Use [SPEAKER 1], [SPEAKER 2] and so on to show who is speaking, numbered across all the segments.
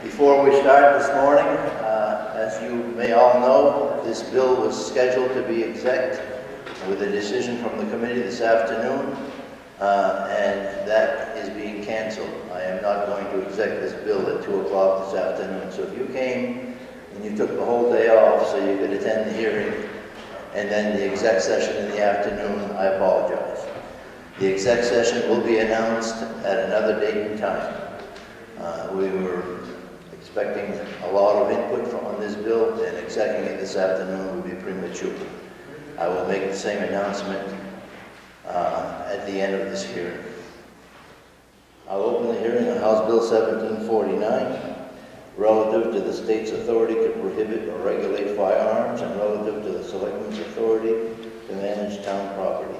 [SPEAKER 1] Before we start this morning, as you may all know, this bill was scheduled to be exec with a decision from the committee this afternoon, and that is being canceled. I am not going to exec this bill at 2 o'clock this afternoon. So if you came and you took the whole day off so you could attend the hearing and then the exec session in the afternoon, I apologize. The exec session will be announced at another date and time. We were expecting a lot of input on this bill, and executing it this afternoon would be premature. I will make the same announcement at the end of this hearing. I'll open the hearing on House Bill 1749, relative to the state's authority to prohibit or regulate firearms and relative to the selectmen's authority to manage town property.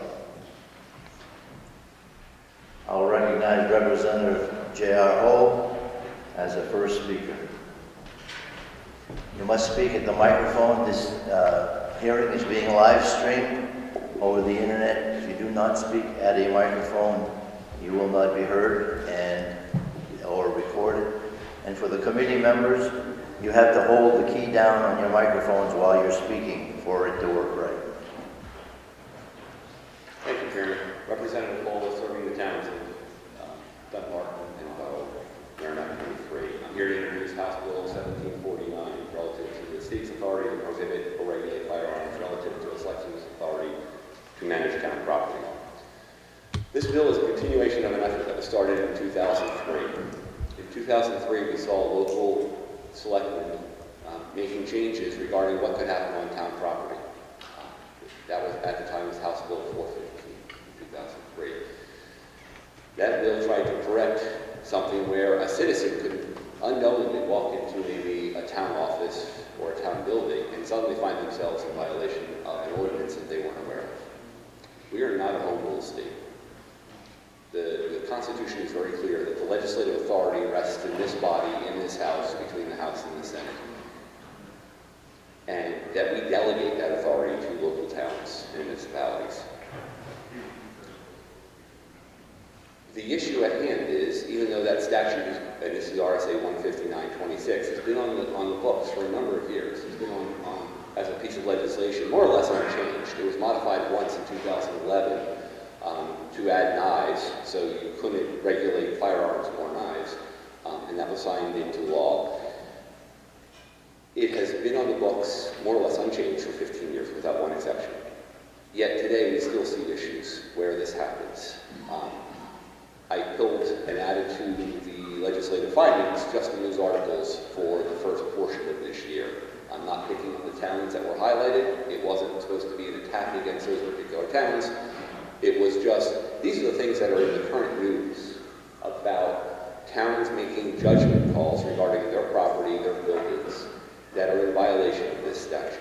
[SPEAKER 1] I'll recognize Representative J.R. Hull as the first speaker. You must speak at the microphone. This hearing is being live streamed over the internet. If you do not speak at a microphone, you will not be heard or recorded. And for the committee members, you have to hold the key down on your microphones while you're speaking for it to work right.
[SPEAKER 2] Thank you, Chairman. Representative Hull is serving the towns of Dunbar and Bow. They're not 23. I'm here to introduce House Bill 1749 relative to the state's authority to prohibit or regulate firearms relative to a selectmen's authority to manage town property. This bill is a continuation of an effort that was started in 2003. In 2003, we saw local selectmen making changes regarding what could happen on town property. That was, at the time, was House Bill 415 in 2003. That bill tried to correct something where a citizen could unknowingly walk into maybe a town office or a town building and suddenly find themselves in violation of an ordinance that they weren't aware of. We are not a home rule state. The Constitution is very clear that the legislative authority rests in this body, in this House, between the House and the Senate. And that we delegate that authority to local towns and municipalities. The issue at hand is, even though that statute is, and this is RSA 159-26, has been on the books for a number of years. It's been on as a piece of legislation, more or less unchanged. It was modified once in 2011 to add knives, so you couldn't regulate firearms or knives, and that was signed into law. It has been on the books, more or less unchanged, for 15 years without one exception. Yet today we still see issues where this happens. I pulled and added to the legislative findings just the news articles for the first portion of this year. I'm not picking on the towns that were highlighted. It wasn't supposed to be an attack against those particular towns. It was just, these are the things that are in the current news about towns making judgment calls regarding their property, their buildings, that are in violation of this statute.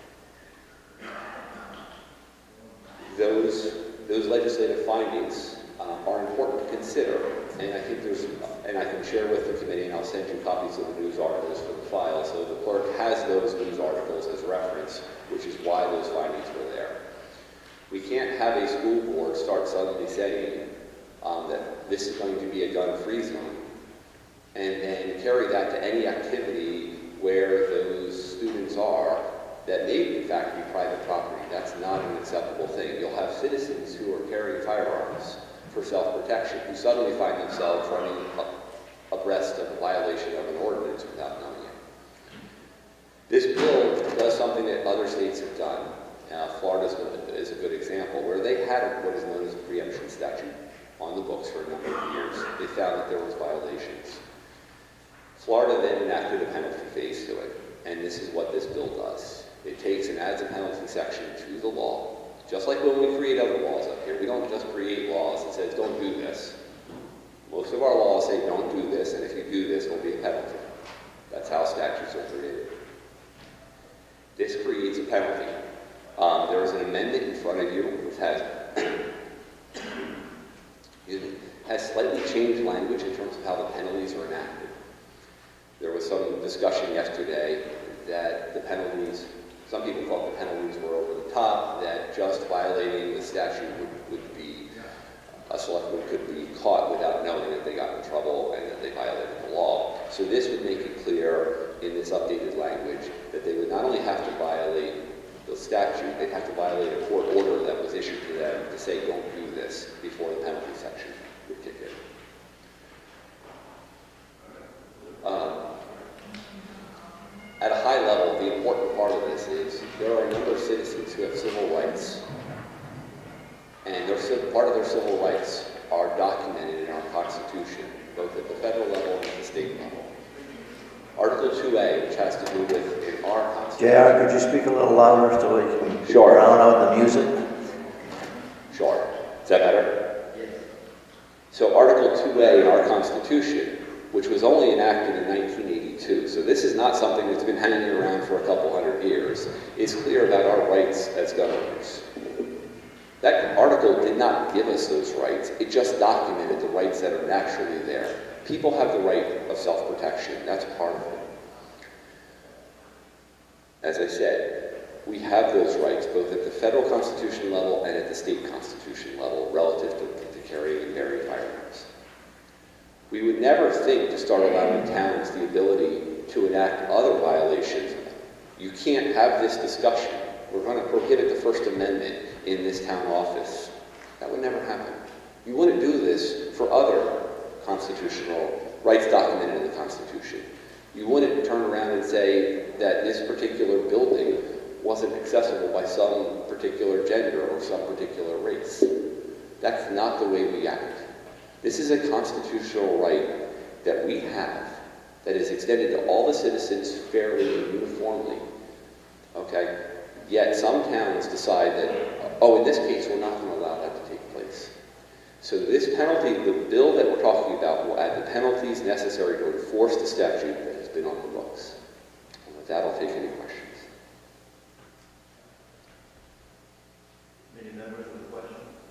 [SPEAKER 2] Those legislative findings are important to consider, and I think and I can share with the committee, and I'll send you copies of the news articles for the file, so the clerk has those news articles as reference, which is why those findings were there. We can't have a school board start suddenly saying that this is going to be a gun-free zone, and then carry that to any activity where those students are that may in fact be private property. That's not an acceptable thing. You'll have citizens who are carrying firearms for self-protection who suddenly find themselves running abreast of a violation of an ordinance without knowing it. This bill does something that other states have done. Florida is a good example, where they had what is known as a preemption statute on the books for a number of years. They found that there was violations. Florida then enacted a penalty phase to it, and this is what this bill does. It takes and adds a penalty section to the law. Just like when we create other laws up here, we don't just create laws that says don't do this. Most of our laws say don't do this, and if you do this, there'll be a penalty. That's how statutes are created. This creates a penalty. There is an amendment in front of you which has slightly changed language in terms of how the penalties are enacted. There was some discussion yesterday that the penalties, some people thought the penalties were over the top, that just violating the statute would be, a selectman could be caught without knowing that they got in trouble and that they violated the law. So this would make it clear in this updated language that they would not only have to violate the statute, they'd have to violate a court order that was issued to them to say don't do this before the penalty section would kick in. At a high level, the important part of this is there are a number of citizens who have civil rights, and part of their civil rights are documented in our Constitution, both at the federal level and at the state level. Article 2A, which has to do with in our Constitution.
[SPEAKER 1] JR, could you speak a little louder so we can
[SPEAKER 2] Sure.
[SPEAKER 1] drown out the music?
[SPEAKER 2] Sure. Is that better? Yes. So Article 2A in our Constitution, which was only enacted in 1982, so this is not something that's been hanging around for a couple hundred years, is clear about our rights as governors. That article did not give us those rights, it just documented the rights that are naturally there. People have the right of self-protection, that's part of it. As I said, we have those rights both at the federal constitution level and at the state constitution level relative to carrying and bearing firearms. We would never think to start allowing towns the ability to enact other violations. You can't have this discussion. We're going to prohibit the First Amendment in this town office. That would never happen. You wouldn't do this for other constitutional rights documented in the Constitution. You wouldn't turn around and say that this particular building wasn't accessible by some particular gender or some particular race. That's not the way we act. This is a constitutional right that we have that is extended to all the citizens fairly and uniformly. Okay? Yet some towns decide that, oh, in this case, we're not going to allow that to take place. So this penalty, the bill that we're talking about, will add the penalties necessary to enforce the statute that has been on the books. And with that, I'll take any questions.
[SPEAKER 1] Any members of the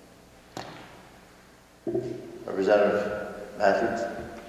[SPEAKER 1] question? Representative Matthews.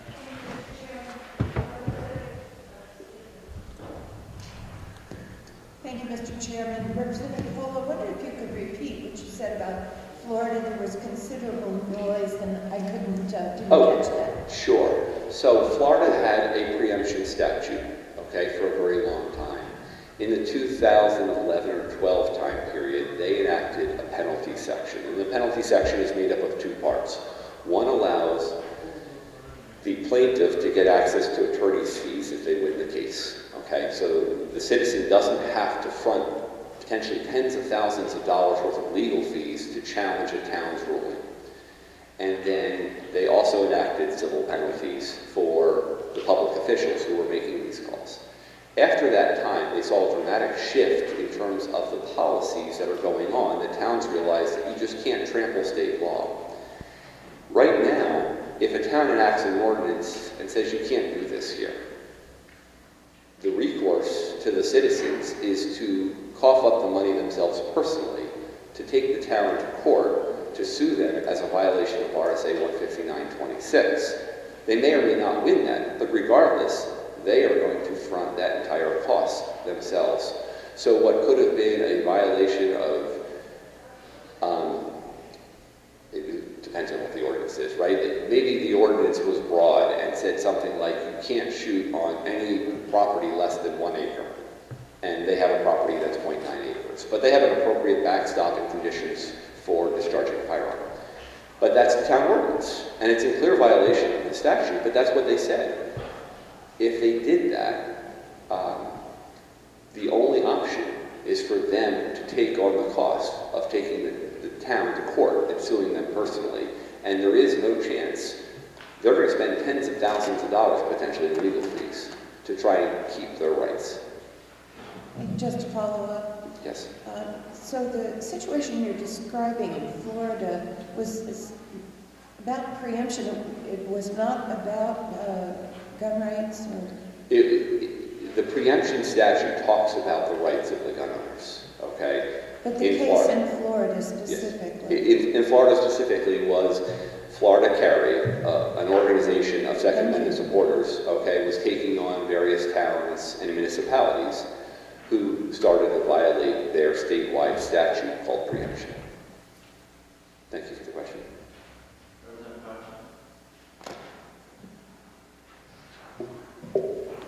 [SPEAKER 3] Thank you, Mr. Chairman. Representative Polo, I wonder if you could repeat what you said about Florida. There was considerable noise, and I didn't catch that.
[SPEAKER 2] Sure. So Florida had a preemption statute, okay, for a very long time. In the 2011 or 12 time period, they enacted a penalty section, and the penalty section is made up of two parts. One allows the plaintiff to get access to attorney's fees if they win the case. Okay, so the citizen doesn't have to front potentially tens of thousands of dollars worth of legal fees to challenge a town's ruling. And then they also enacted civil penalties for the public officials who were making these calls. After that time, they saw a dramatic shift in terms of the policies that are going on. The towns realized that you just can't trample state law. Right now, if a town enacts an ordinance and says you can't do this here, the recourse to the citizens is to cough up the money themselves personally, to take the town to court, to sue them as a violation of RSA 159.26. They may or may not win that, but regardless, they are going to front that entire cost themselves. So what could have been a violation of, it depends on what the ordinance is, right? Maybe the ordinance was broad and said something like you can't shoot on any property less than 1 acre. And they have a property that's 0.9 acres. But they have an appropriate backstopping conditions for discharging a firearm. But that's the town ordinance. And it's in clear violation of the statute, but that's what they said. If they did that, the only option is for them to take on the cost of taking the town to court and suing them personally. And there is no chance. They're going to spend tens of thousands of dollars potentially in legal fees to try and keep their rights.
[SPEAKER 3] And just to follow up.
[SPEAKER 2] Yes.
[SPEAKER 3] So the situation you're describing in Florida is about preemption. It was not about gun rights? Or?
[SPEAKER 2] The preemption statute talks about the rights of the gun owners, okay?
[SPEAKER 3] But the case in Florida specifically?
[SPEAKER 2] Yes. In Florida specifically was Florida Carry, an organization of Second Amendment supporters, okay, was taking on various towns and municipalities who started to violate their statewide statute called preemption. Thank you for the question.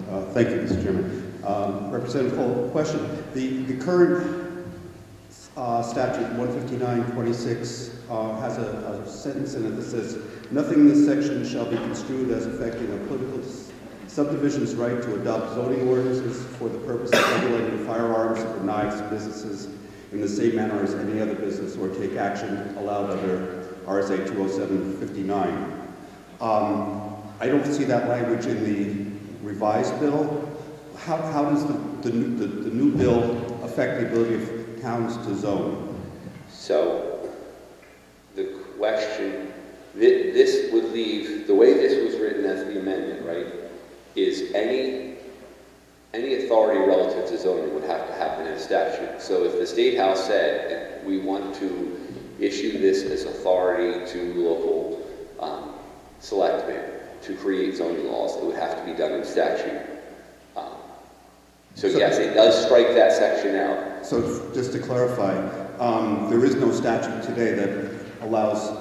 [SPEAKER 4] Thank you, Mr. Chairman. Representative Cole, question. The current statute 15926 has a sentence in it that says, nothing in this section shall be construed as affecting a political subdivision's right to adopt zoning ordinances for the purpose of regulating firearms or knives businesses in the same manner as any other business or take action allowed under RSA 207-59. I don't see that language in the revised bill. How does the new bill affect the ability of towns to zone?
[SPEAKER 2] So the question, this would leave, the way this was written as the amendment, right, is any authority relative to zoning would have to happen in statute. So if the State House said, we want to issue this as authority to local selectmen to create zoning laws, it would have to be done in statute. So yes, it does strike that section out.
[SPEAKER 4] So just to clarify, there is no statute today that allows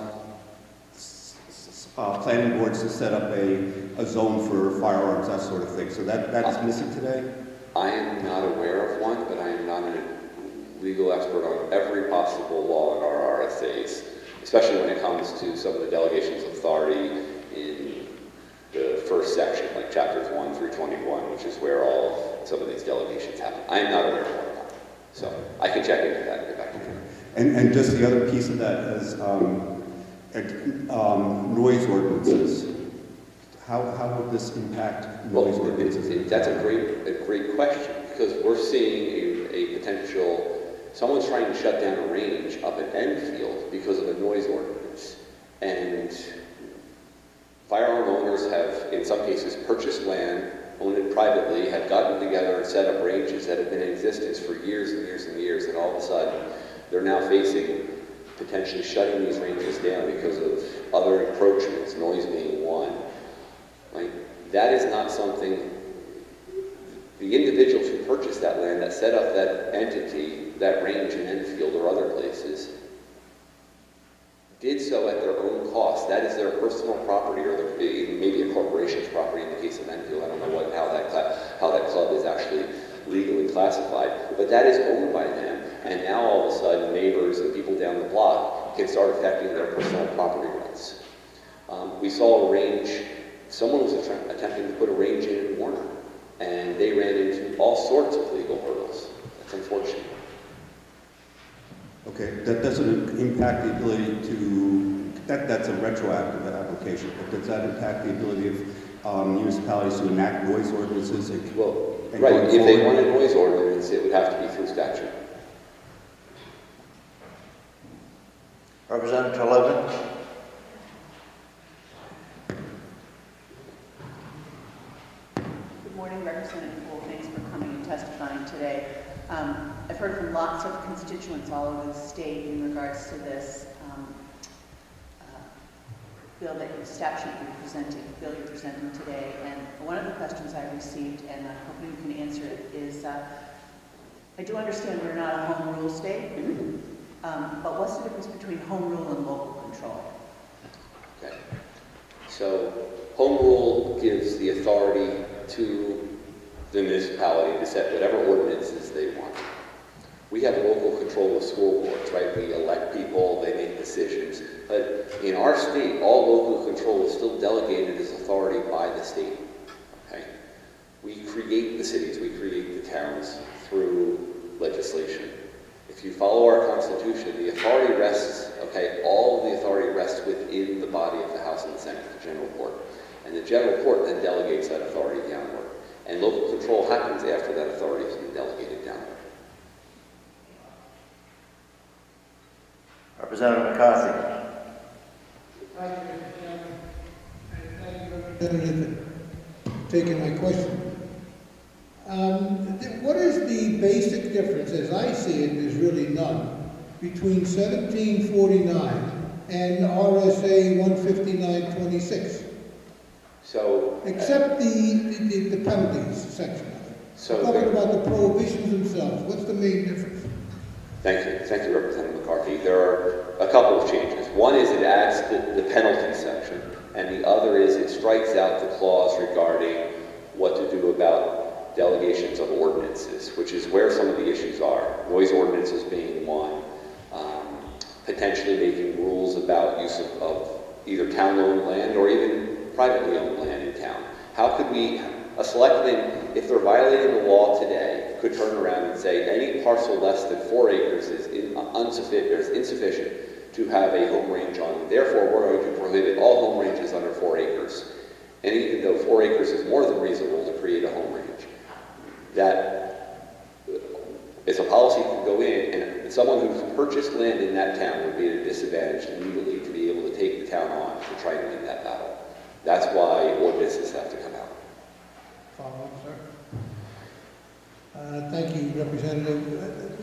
[SPEAKER 4] planning boards to set up a zone for firearms, that sort of thing. So that is missing today?
[SPEAKER 2] I am not aware of one, but I am not a legal expert on every possible law in our RSAs, especially when it comes to some of the delegations of authority in the first section, like chapters 1 through 21, which is where some of these delegations happen. I am not aware of one. So I can check into that and get back to you.
[SPEAKER 4] And just the other piece of that is noise ordinances. How would this impact noise ordinances?
[SPEAKER 2] That's a great question, because we're seeing a potential, someone's trying to shut down a range up at Enfield because of a noise ordinance. And firearm owners have, in some cases, purchased land, owned it privately, have gotten together and set up ranges that have been in existence for years and years and years, and all of a sudden they're now facing potentially shutting these ranges down because of other encroachments, noise being one. Right? That is not something, the individuals who purchased that land, that set up that entity, that range in Enfield or other places, did so at their own cost. That is their personal property, or maybe a corporation's property in the case of Enfield. I don't know how that club is actually legally classified, but that is owned by them. And now all of a sudden, neighbors and people down the block can start affecting their personal property rights. We saw a range. Someone was attempting to put a range in Warner, and they ran into all sorts of legal hurdles. That's unfortunate.
[SPEAKER 4] Okay, that doesn't impact the ability to, that's a retroactive application, but does that impact the ability of municipalities to enact noise ordinances?
[SPEAKER 2] Right, if they want a noise ordinance, it would have to be through statute.
[SPEAKER 1] Representative Levin.
[SPEAKER 5] Good morning, Representative Poole. Thanks for coming and testifying today. I've heard from lots of constituents all over the state in regards to this bill that you're presenting today. And one of the questions I received, and I'm hoping you can answer it, is I do understand we're not a home rule state, but what's the difference between home rule and local control?
[SPEAKER 2] Okay. So home rule gives the authority to the municipality to set whatever ordinances they want. We have local control of school boards, right? We elect people, they make decisions. But in our state, all local control is still delegated as authority by the state. Okay? We create the cities, we create the towns through legislation. If you follow our Constitution, the authority rests, all of the authority rests within the body of the House and the Senate, the General Court. And the General Court then delegates that authority downward. And local control happens after that authority has been delegated downward.
[SPEAKER 1] Representative McCarthy.
[SPEAKER 6] Thank you, Mr. Chairman. And thank you, Representative, for taking my question. What is the basic difference, as I see it, there's really none, between 1749 and RSA 15926?
[SPEAKER 2] So,
[SPEAKER 6] except the penalties section of it. So talking about the prohibitions themselves, what's the main difference?
[SPEAKER 2] Thank you, Representative McCarthy. There are a couple of changes. One is it adds the penalty section, and the other is it strikes out the clause regarding what to do about delegations of ordinances, which is where some of the issues are. Noise ordinances being one, potentially making rules about use of either town-owned land or even privately owned land in town. How could a selectman, if they're violating the law today, could turn around and say any parcel less than 4 acres is insufficient to have a home range on, and therefore we're going to prohibit all home ranges under 4 acres. And even though 4 acres is more than reasonable to create a home range, that is a policy that could go in, and someone who's purchased land in that town would be at a disadvantage legally to be able to take the town on to try to win that battle. That's why ordinances have to come out.
[SPEAKER 6] Follow up, sir. Thank you, Representative.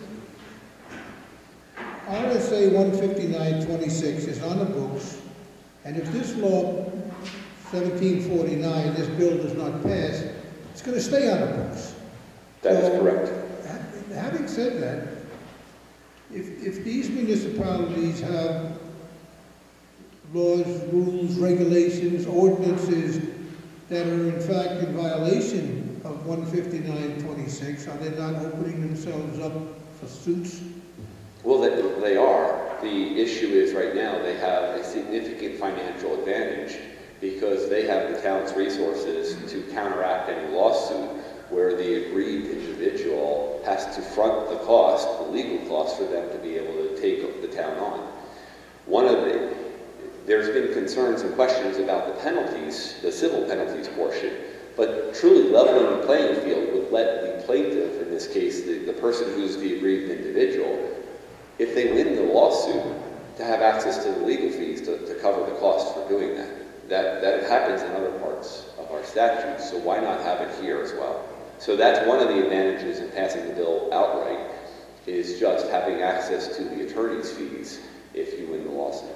[SPEAKER 6] RSA 15926 is on the books, and if this law 1749, this bill does not pass, it's going to stay on the books.
[SPEAKER 2] That is correct.
[SPEAKER 6] Having said that, if these municipalities have laws, rules, regulations, ordinances that are in fact in violation of 15926, are they not opening themselves up for suits?
[SPEAKER 2] Well, they are. The issue is right now they have a significant financial advantage because they have the town's resources to counteract any lawsuit where the aggrieved individual has to front the cost, the legal cost, for them to be able to take the town on. There's been concerns and questions about the penalties, the civil penalties portion, but truly leveling the playing field would let the plaintiff, in this case, the person who's the aggrieved individual, if they win the lawsuit, to have access to the legal fees to cover the cost for doing that. That happens in other parts of our statutes, so why not have it here as well? So that's one of the advantages in passing the bill outright, is just having access to the attorney's fees if you win the lawsuit.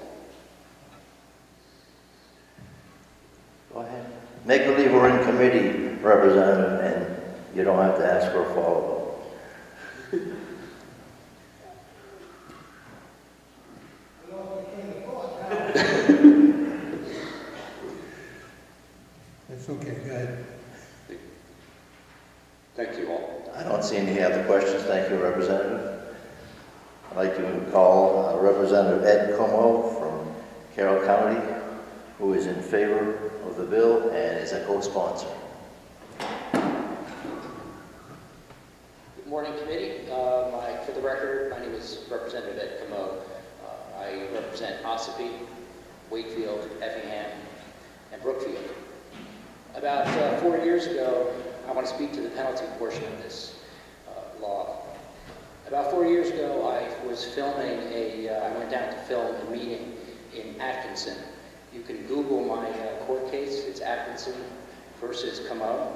[SPEAKER 1] Go ahead. Make believe we're in committee, Representative, and you don't have to ask for a follow-up.
[SPEAKER 6] It's okay, go ahead.
[SPEAKER 2] Thank you all.
[SPEAKER 1] I don't see any other questions. Thank you, Representative. I'd like to call Representative Ed Como from Carroll County, who is in favor of the bill and is a co-sponsor.
[SPEAKER 7] Good morning, committee. For the record, my name is Representative Ed Como. I represent Ossipee, Wakefield, Effingham, and Brookfield. About 4 years ago, I want to speak to the penalty portion of this law. About 4 years ago, I was filming I went down to film a meeting in Atkinson. You can Google my court case. It's Atkinson versus Como.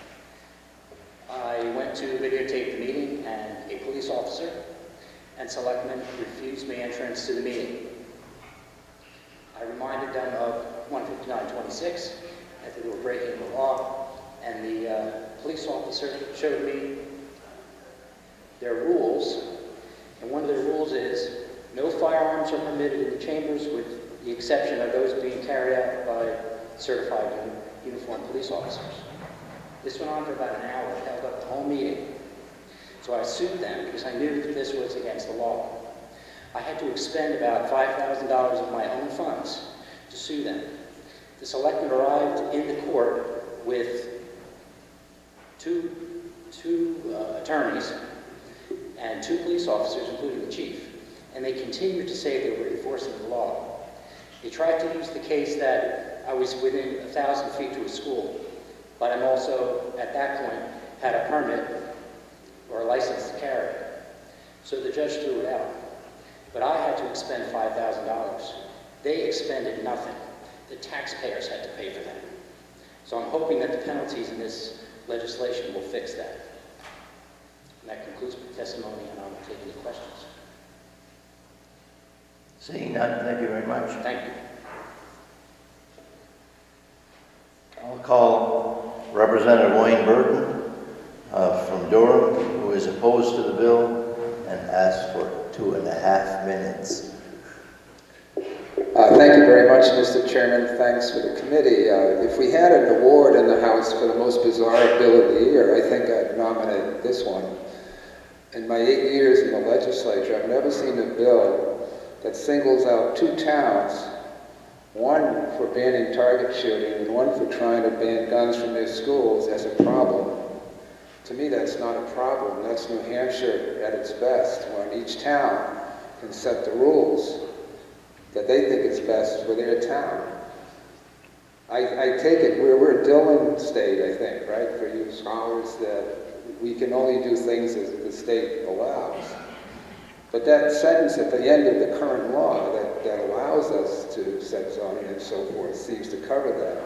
[SPEAKER 7] I went to videotape the meeting, and a police officer and selectmen refused me entrance to the meeting. I reminded them of 15926, that they were breaking the law, and the police officer showed me their rules, and one of their rules is no firearms are permitted in the chambers with the exception of those being carried out by certified uniformed police officers. This went on for about an hour, held up the whole meeting. So I sued them because I knew that this was against the law. I had to expend about $5,000 of my own funds to sue them. The selectmen arrived in the court with two attorneys and 2 police officers, including the chief, and they continued to say they were enforcing the law. They tried to use the case that I was within 1,000 feet to a school, but I'm also, at that point, had a permit or a license to carry. So the judge threw it out. But I had to expend $5,000. They expended nothing. The taxpayers had to pay for that. So I'm hoping that the penalties in this legislation will fix that. And that concludes my testimony, and I will take any questions.
[SPEAKER 1] Seeing none, thank you very much.
[SPEAKER 7] Thank you.
[SPEAKER 1] I'll call Representative Wayne Burton from Durham, who is opposed to the bill and asks for 2.5 minutes.
[SPEAKER 8] Thank you very much, Mr. Chairman. Thanks for the committee. If we had an award in the House files for the most bizarre bill of the year. I think I'd nominate this one. In my 8 years in the legislature, I've never seen a bill that singles out 2 towns, one for banning target shooting and one for trying to ban guns from their schools, as a problem. To me, that's not a problem. That's New Hampshire at its best, when each town can set the rules that they think is best for their town. I take it we're a Dillon state, I think, right, for you scholars, that we can only do things as the state allows. But that sentence at the end of the current law that allows us to set zoning and so forth seems to cover that.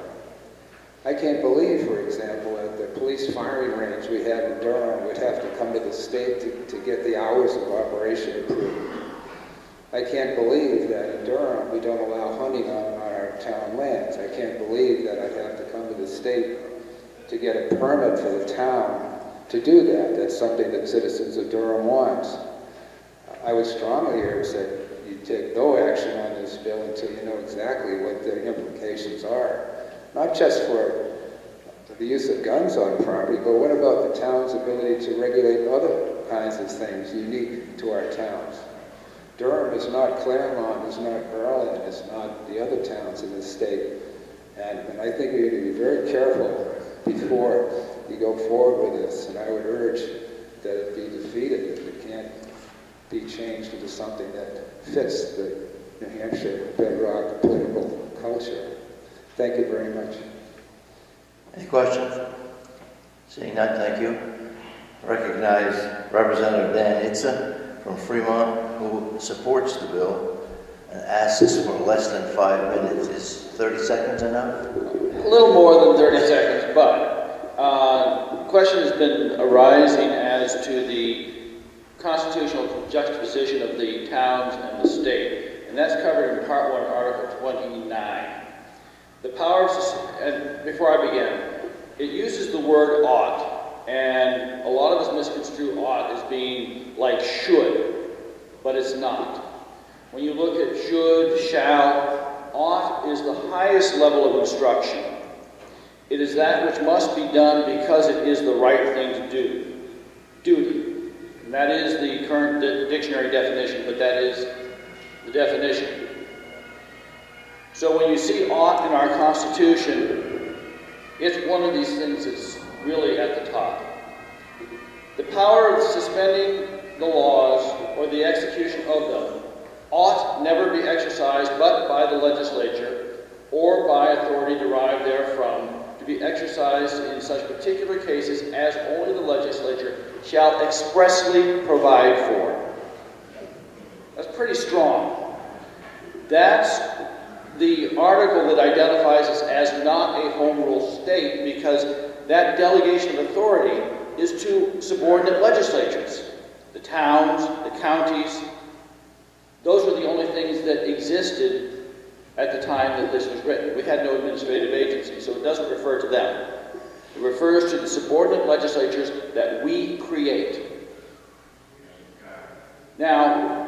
[SPEAKER 8] I can't believe, for example, at the police firing range we have in Durham would have to come to the state to get the hours of operation approved. I can't believe that in Durham we don't allow hunting on our town lands. I can't believe that I'd have to come to the state to get a permit for the town to do that. That's something that citizens of Durham want. I would strongly urge that you take no action on this bill until you know exactly what the implications are. Not just for the use of guns on property, but what about the town's ability to regulate other kinds of things unique to our towns? Durham is not Claremont, is not Berlin, is not the other towns in the state. And I think we need to be very careful before you go forward with this. And I would urge that it be defeated if it can't be changed into something that fits the New Hampshire bedrock political culture. Thank you very much.
[SPEAKER 1] Any questions? Seeing none, thank you. Recognize Representative Dan Itza from Fremont, who supports the bill and asks for less than 5 minutes. Is 30 seconds enough?
[SPEAKER 9] A little more than 30 seconds, but the question has been arising as to the constitutional juxtaposition of the towns and the state, and that's covered in Part 1, Article 29. The powers, and before I begin, it uses the word ought, and a lot of us misconstrue ought as being like should, but it's not. When you look at should, shall, ought is the highest level of instruction. It is that which must be done because it is the right thing to do. Duty. And that is the current dictionary definition, but that is the definition. So when you see ought in our Constitution, it's one of these things that's really at the top. The power of suspending the laws or the execution of them ought never be exercised but by the legislature or by authority derived therefrom, to be exercised in such particular cases as only the legislature shall expressly provide for. That's pretty strong. That's the article that identifies us as not a home rule state, because that delegation of authority is to subordinate legislatures. The towns, the counties, those were the only things that existed at the time that this was written. We had no administrative agency, so it doesn't refer to them. It refers to the subordinate legislatures that we create. Now,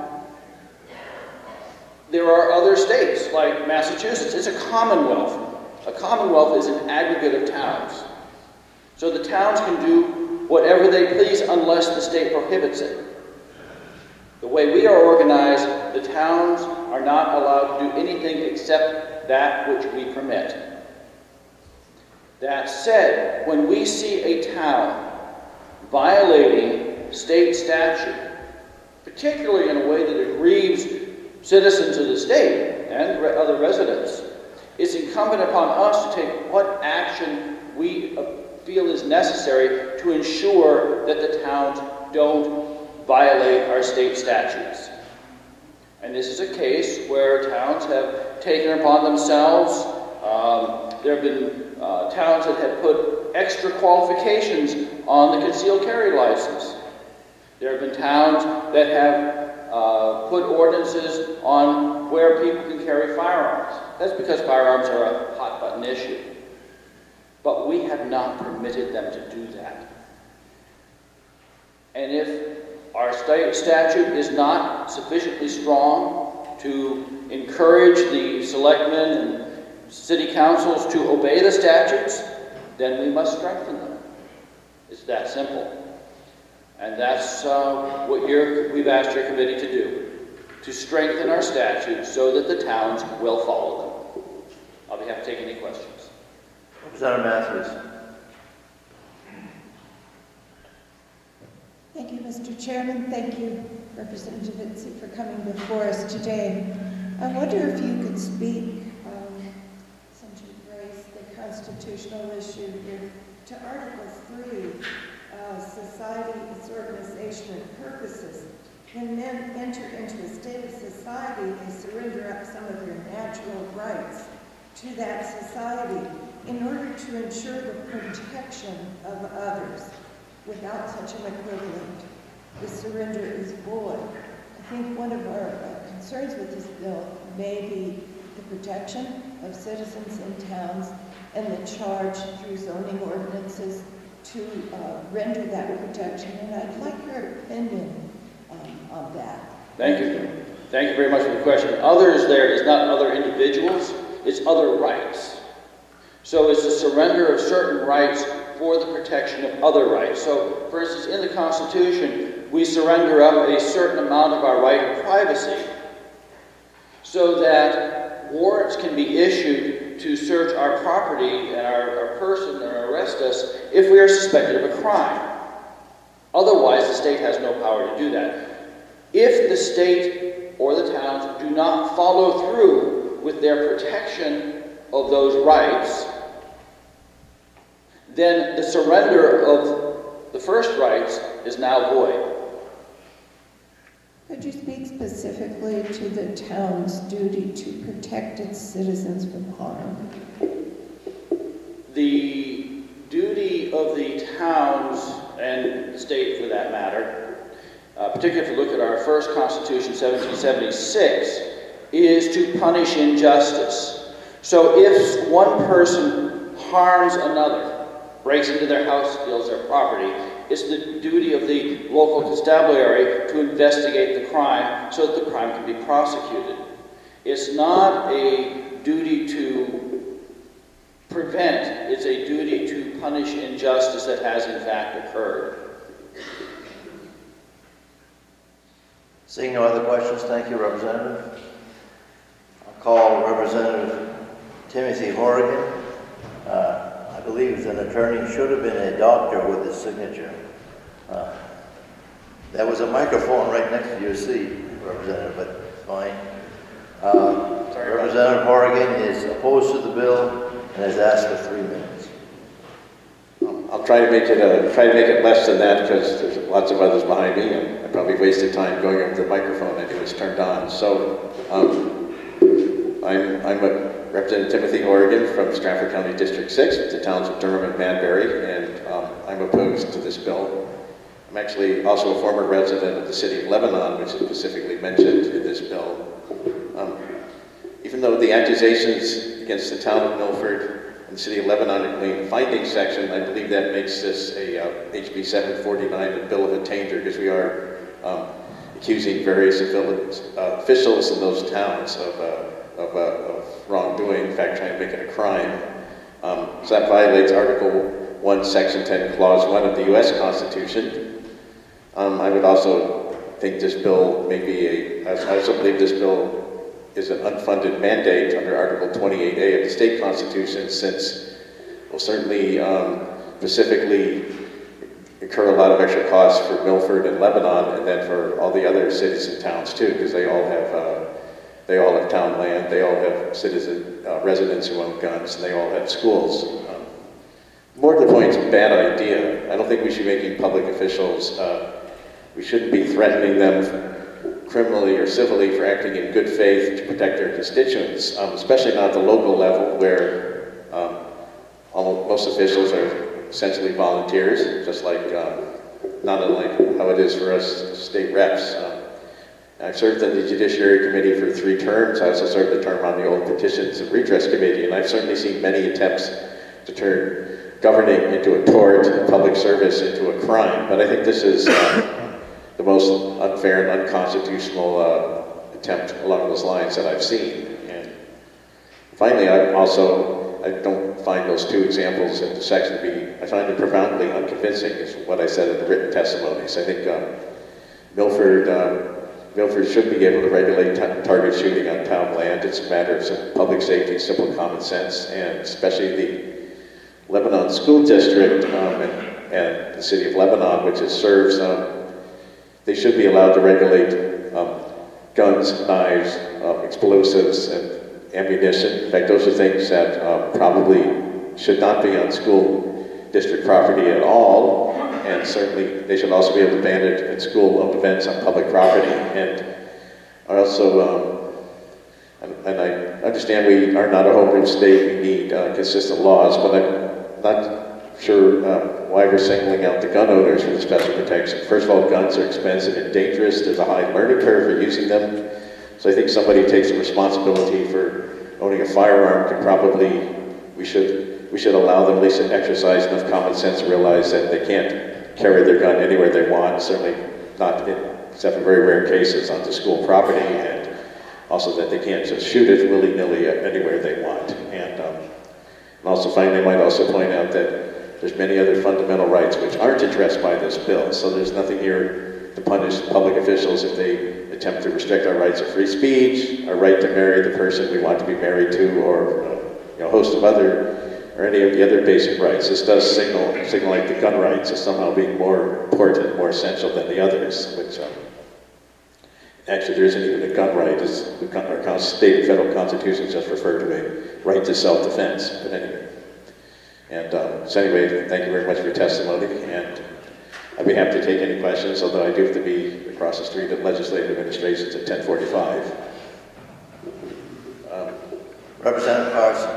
[SPEAKER 9] there are other states, like Massachusetts. It's a commonwealth. A commonwealth is an aggregate of towns. So the towns can do whatever they please unless the state prohibits it. The way we are organized, the towns are not allowed to do anything except that which we permit. That said, when we see a town violating state statute, particularly in a way that it grieves citizens of the state and other residents, it's incumbent upon us to take what action we feel is necessary to ensure that the towns don't violate our state statutes. And this is a case where towns have taken upon themselves, there have been towns that have put extra qualifications on the concealed carry license. There have been towns that have put ordinances on where people can carry firearms. That's because firearms are a hot-button issue. But we have not permitted them to do that. And if our state statute is not sufficiently strong to encourage the selectmen and city councils to obey the statutes, then we must strengthen them. It's that simple. And that's what we've asked your committee to do, to strengthen our statutes so that the towns will follow them. I'll be happy to take any questions.
[SPEAKER 1] Representative Matthews.
[SPEAKER 3] Thank you, Mr. Chairman. Thank you, Representative Itzy, for coming before us today. I wonder if you could speak, since you raised the constitutional issue here, to Article 3, society, its organization and purposes. When men enter into a state of society, they surrender up some of their natural rights to that society in order to ensure the protection of others. Without such an equivalent, the surrender is void. I think one of our concerns with this bill may be the protection of citizens in towns and the charge through zoning ordinances to render that protection. And I'd like your opinion on that.
[SPEAKER 9] Thank you. Thank you very much for the question. Others there is not other individuals, it's other rights. So it's the surrender of certain rights for the protection of other rights. So, for instance, in the Constitution, we surrender up a certain amount of our right of privacy so that warrants can be issued to search our property and our person or arrest us if we are suspected of a crime. Otherwise, the state has no power to do that. If the state or the towns do not follow through with their protection of those rights, then the surrender of the first rights is now void.
[SPEAKER 3] Could you speak specifically to the town's duty to protect its citizens from harm?
[SPEAKER 9] The duty of the towns, and the state for that matter, particularly if you look at our first Constitution, 1776, is to punish injustice. So if one person harms another, breaks into their house, steals their property, it's the duty of the local constabulary to investigate the crime so that the crime can be prosecuted. It's not a duty to prevent, it's a duty to punish injustice that has in fact occurred.
[SPEAKER 1] Seeing no other questions, thank you, Representative. I'll call Representative Timothy Horrigan. I believe he's an attorney, should have been a doctor with his signature. There was a microphone right next to your seat, Representative, but fine. Representative Horrigan is opposed to the bill and has asked for 3 minutes.
[SPEAKER 10] I'll try to make it less than that because there's lots of others behind me, and I probably wasted time going over the microphone. I knew it was turned on. So I'm Representative Timothy Horrigan from Stratford County District 6, with the towns of Durham and Manbury, and I'm opposed to this bill. I'm actually also a former resident of the city of Lebanon, which is specifically mentioned in this bill. Even though the accusations against the town of Milford and the city of Lebanon are in the findings section, I believe that makes this a HB 749, a bill of attainder, because we are accusing various officials in those towns of wrongdoing, in fact trying to make it a crime. So that violates Article 1, Section 10, Clause 1 of the U.S. Constitution. I would also think this bill may be I also believe this bill is an unfunded mandate under Article 28A of the state constitution, since it will certainly specifically incur a lot of extra costs for Milford and Lebanon, and then for all the other cities and towns too, because they all have town land, they all have residents who own guns, and they all have schools. More to the point, it's a bad idea. I don't think we should be making public officials, we shouldn't be threatening them criminally or civilly for acting in good faith to protect their constituents, especially not at the local level where most officials are essentially volunteers, just like not unlike how it is for us state reps. I've served on the Judiciary Committee for 3 terms. I also served a term on the Old Petitions and Redress Committee, and I've certainly seen many attempts to turn governing into a tort and public service into a crime. But I think this is the most unfair and unconstitutional attempt along those lines that I've seen. And finally, I'm also I don't find those two examples in the section to be, I find it profoundly unconvincing, is what I said in the written testimonies. I think Milford should be able to regulate target shooting on town land. It's a matter of public safety, simple common sense, and especially the Lebanon School District and the City of Lebanon, which it serves, they should be allowed to regulate guns, knives, explosives, and ammunition. In fact, those are things that probably should not be on school district property at all, and certainly they should also be able to ban it at school events on public property. And I also, and I understand we are not a home rule state, we need consistent laws, but I'm not sure why we're singling out the gun owners for the special protection. First of all, guns are expensive and dangerous. There's a high learning curve for using them. So I think somebody takes the responsibility for owning a firearm can probably, we should allow them at least to exercise enough common sense to realize that they can't carry their gun anywhere they want, certainly not, except for very rare cases, onto school property, and also that they can't just shoot it willy-nilly anywhere they want. And also finally, I might also point out that there's many other fundamental rights which aren't addressed by this bill, so there's nothing here to punish public officials if they attempt to restrict our rights of free speech, our right to marry the person we want to be married to, or a host of or any of the other basic rights. This does signal like the gun rights as somehow being more important, more essential than the others, which actually there isn't even a gun right. Our state and federal constitutions just refer to a right to self-defense, but anyway. And so anyway, thank you very much for your testimony, and I'd be happy to take any questions, although I do have to be across the street at Legislative Administrations at 10:45.
[SPEAKER 1] Representative Carson.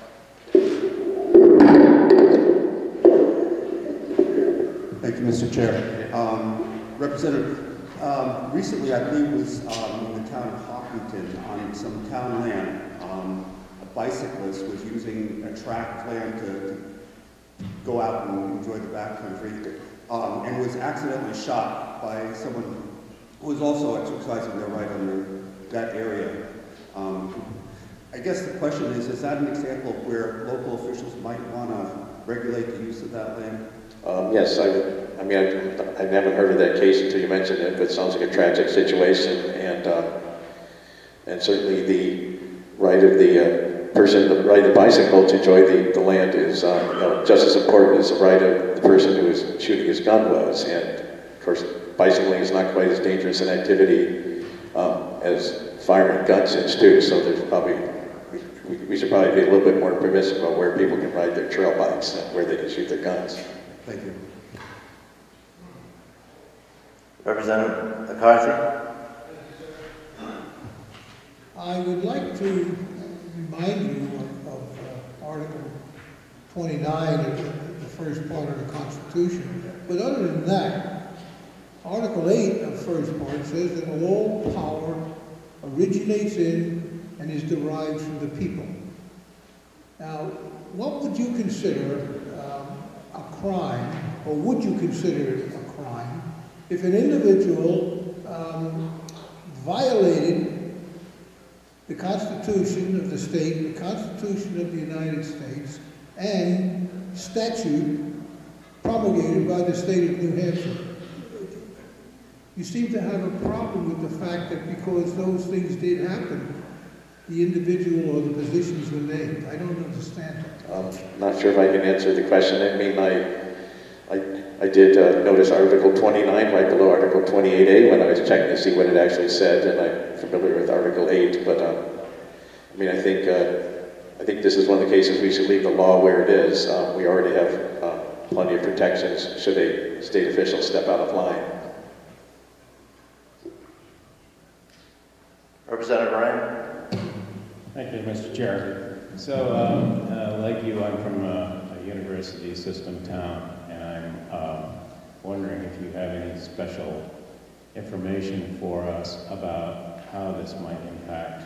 [SPEAKER 4] Thank you, Mr. Chair. Representative, recently, I believe it was in the town of Hopkinton, on some town land, a bicyclist was using a tract of land to go out and enjoy the backcountry, and was accidentally shot by someone who was also exercising their right under that area. I guess the question is that an example of where local officials might want to regulate the use of that land?
[SPEAKER 10] Yes, I haven't heard of that case until you mentioned it, but it sounds like a tragic situation, and certainly the right of the person, the right of the bicycle to enjoy the land is just as important as the right of the person who was shooting his gun was. And of course, bicycling is not quite as dangerous an activity as firing guns is too. So there's probably we should probably be a little bit more permissive about where people can ride their trail bikes and where they can shoot their guns.
[SPEAKER 4] Thank you.
[SPEAKER 1] Representative McCarthy.
[SPEAKER 6] I would like to remind you of Article 29 of the first part of the Constitution. But other than that, Article 8 of the first part says that all power originates in and is derived from the people. Now, what would you consider a crime, or would you consider it a crime, if an individual violated the Constitution of the state, the Constitution of the United States, and statute promulgated by the state of New Hampshire? You seem to have a problem with the fact that because those things did happen, the individual or the positions were named. I don't understand that.
[SPEAKER 10] I'm not sure if I can answer the question. I mean, I did notice Article 29 right below Article 28A when I was checking to see what it actually said, and I'm familiar with Article 8, but I mean, I think this is one of the cases we should leave the law where it is. We already have plenty of protections should a state official step out of line.
[SPEAKER 1] Representative Ryan.
[SPEAKER 11] Thank you, Mr. Chair. So, like you, I'm from a university system town, and I'm wondering if you have any special information for us about how this might impact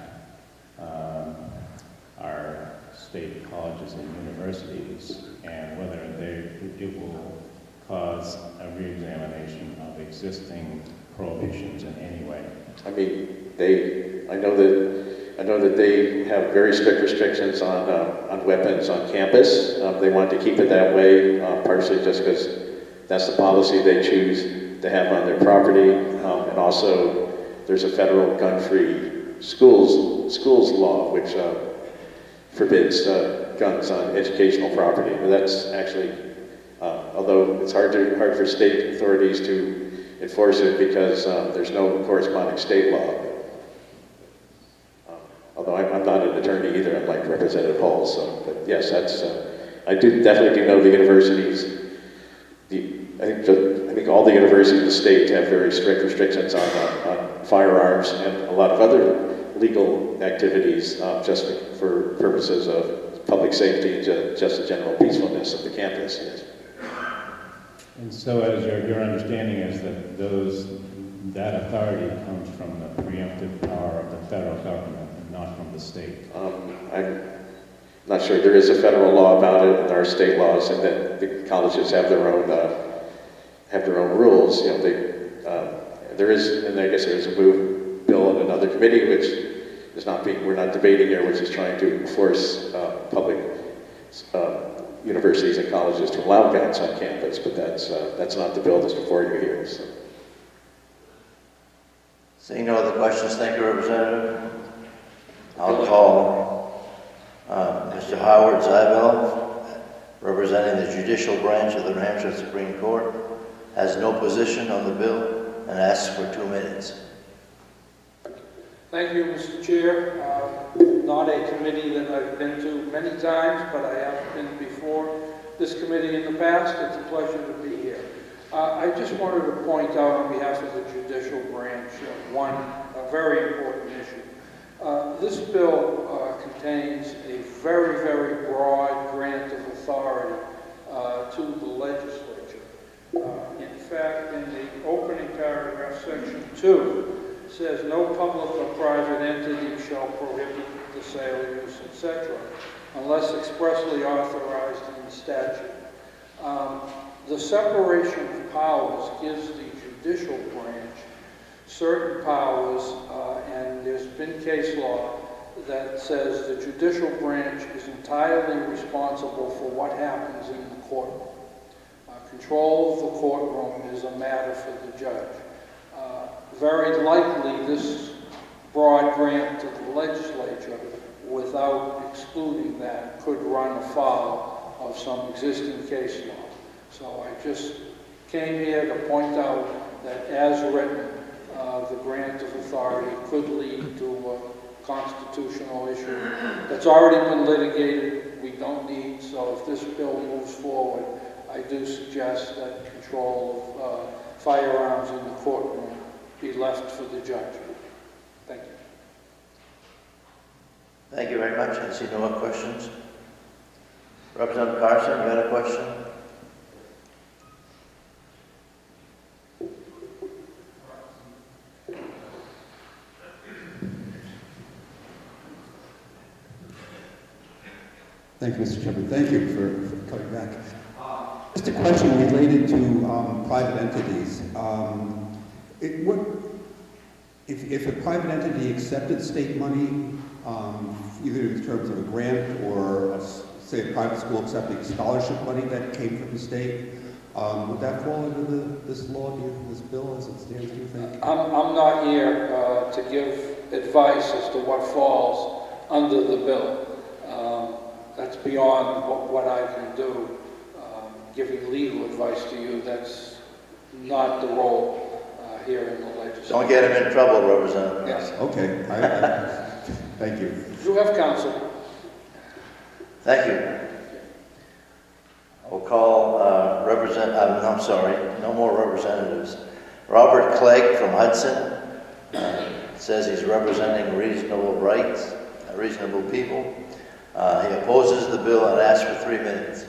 [SPEAKER 11] our state colleges and universities, and whether it will cause a re-examination of existing prohibitions in any way.
[SPEAKER 10] I mean, I know that I know that they have very strict restrictions on weapons on campus. They want to keep it that way, partially just because that's the policy they choose to have on their property. And also, there's a federal gun-free schools law, which forbids guns on educational property. But that's actually, although it's hard for state authorities to enforce it because there's no corresponding state law. Although I'm not an attorney either, I'm like Representative Hall, so, but yes, that's, I definitely do know the universities, I think all the universities in the state have very strict restrictions on firearms and a lot of other legal activities just for purposes of public safety and just the general peacefulness of the campus, yes.
[SPEAKER 11] And so as your understanding is that that authority comes from the preemptive power of the federal government and not from the state?
[SPEAKER 10] I'm not sure. There is a federal law about it and there are state laws, and that the colleges have their own rules. You know, there is, and I guess there is a bill in another committee which is we're not debating here, which is trying to force public universities and colleges to allow guns on campus, but that's not the bill that's before you here. So.
[SPEAKER 1] Seeing no other questions, thank you, Representative. I'll call Mr. Howard Zibel, representing the judicial branch of the New Hampshire Supreme Court, has no position on the bill and asks for 2 minutes.
[SPEAKER 12] Thank you, Mr. Chair. Not a committee that I've been to many times, but I have been before this committee in the past. It's a pleasure to be here. I just wanted to point out on behalf of the judicial branch a very important issue. This bill contains a very, very broad grant of authority to the legislature. In fact, in the opening paragraph, section 2, says no public or private entity shall prohibit the sale, use, etc., unless expressly authorized in statute. The separation of powers gives the judicial branch certain powers, and there's been case law that says the judicial branch is entirely responsible for what happens in the courtroom. Control of the courtroom is a matter for the judge. Very likely this broad grant to the legislature, without excluding that, could run afoul of some existing case law. So I just came here to point out that as written, the grant of authority could lead to a constitutional issue that's already been litigated, we don't need. So if this bill moves forward, I do suggest that control of firearms in the courtroom be left for the judge. Thank you.
[SPEAKER 1] Thank you very much. I see no more questions. Representative Carson, you had a question?
[SPEAKER 4] Thank you, Mr. Chairman. Thank you for coming back. Just a question related to private entities. If a private entity accepted state money, either in terms of a grant or, say, a private school accepting scholarship money that came from the state, would that fall under this law, this bill as it stands, do you think?
[SPEAKER 12] I'm not here to give advice as to what falls under the bill. That's beyond what I can do. Giving legal advice to you, that's not the role here in the legislature.
[SPEAKER 1] Don't get him in trouble, Representative.
[SPEAKER 12] Yes.
[SPEAKER 4] Okay. Thank you.
[SPEAKER 12] You have counsel.
[SPEAKER 1] Thank you. We'll call I'm sorry, no more representatives. Robert Clegg from Hudson says he's representing reasonable rights, reasonable people. He opposes the bill and asks for 3 minutes.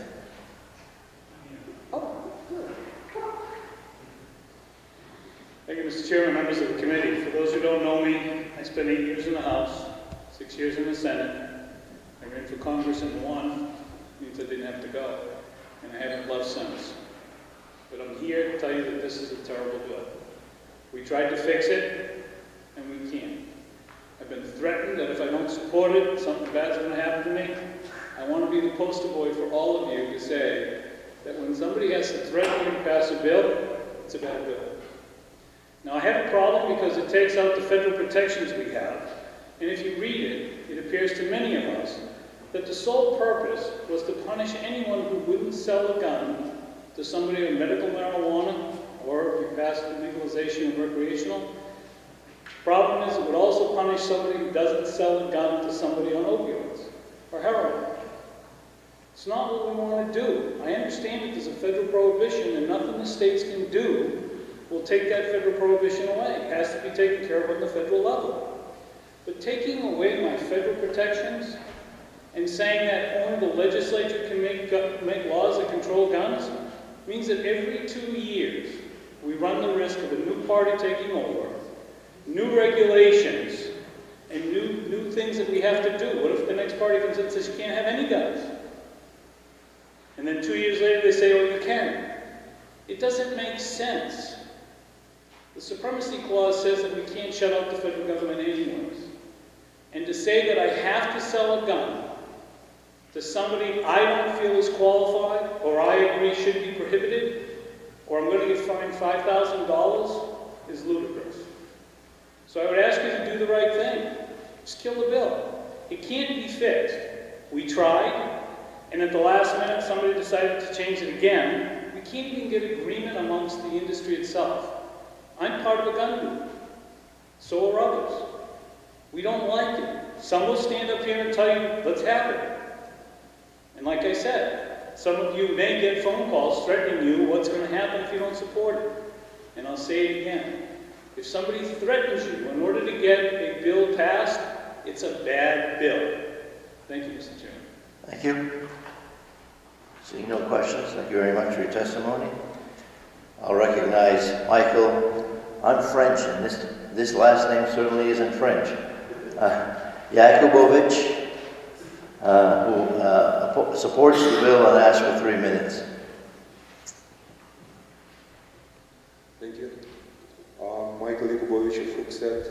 [SPEAKER 13] Thank you, Mr. Chairman, members of the committee. For those who don't know me, I spent 8 years in the House, 6 years in the Senate. I ran for Congress in one, means I didn't have to go, and I haven't left since. But I'm here to tell you that this is a terrible bill. We tried to fix it, and we can't. I've been threatened that if I don't support it, something bad's going to happen to me. I want to be the poster boy for all of you to say that when somebody has to threaten you to pass a bill, it's a bad bill. Now, I have a problem because it takes out the federal protections we have, and if you read it, it appears to many of us that the sole purpose was to punish anyone who wouldn't sell a gun to somebody on medical marijuana, or if you pass the legalization of recreational. Problem is, it would also punish somebody who doesn't sell a gun to somebody on opioids or heroin. It's not what we want to do. I understand that there's a federal prohibition and nothing the states can do will take that federal prohibition away. It has to be taken care of on the federal level. But taking away my federal protections and saying that only the legislature can make laws that control guns means that every 2 years we run the risk of a new party taking over, new regulations, and new things that we have to do. What if the next party comes in and says you can't have any guns? And then 2 years later they say, oh, you can. It doesn't make sense. The Supremacy Clause says that we can't shut out the federal government anyways. And to say that I have to sell a gun to somebody I don't feel is qualified, or I agree should be prohibited, or I'm going to get fined $5,000 is ludicrous. So I would ask you to do the right thing. Just kill the bill. It can't be fixed. We tried, and at the last minute somebody decided to change it again. We can't even get agreement amongst the industry itself. I'm part of a gun group. So are others. We don't like it. Some will stand up here and tell you, let's have it. And like I said, some of you may get phone calls threatening you what's going to happen if you don't support it. And I'll say it again. If somebody threatens you in order to get a bill passed, it's a bad bill. Thank you, Mr. Chairman.
[SPEAKER 1] Thank you. Seeing no questions, thank you very much for your testimony. I'll recognize Michael. I'm French, and this last name certainly isn't French. Yakubovich, who supports the bill and asks for 3 minutes.
[SPEAKER 14] Thank you. Michael Yakubovich of Fuchset.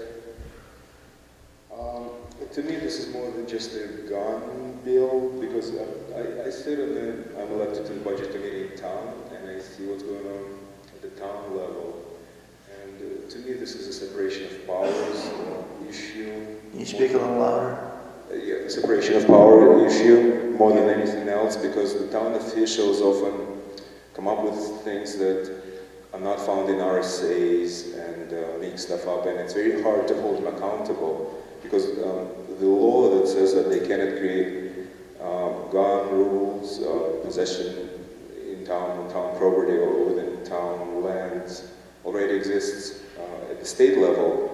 [SPEAKER 14] To me, this is more than just a gun bill, because I sit on I'm elected to the budget committee in town, and I see what's going on at the town level. And to me, this is a separation of powers issue.
[SPEAKER 1] Can you speak a little louder?
[SPEAKER 14] Yeah, separation of power issue more than anything else, because the town officials often come up with things that are not found in RSAs and make stuff up, and it's very hard to hold them accountable, because the law that says that they cannot create gun rules, possession in town, on town property or within town lands already exists at the state level.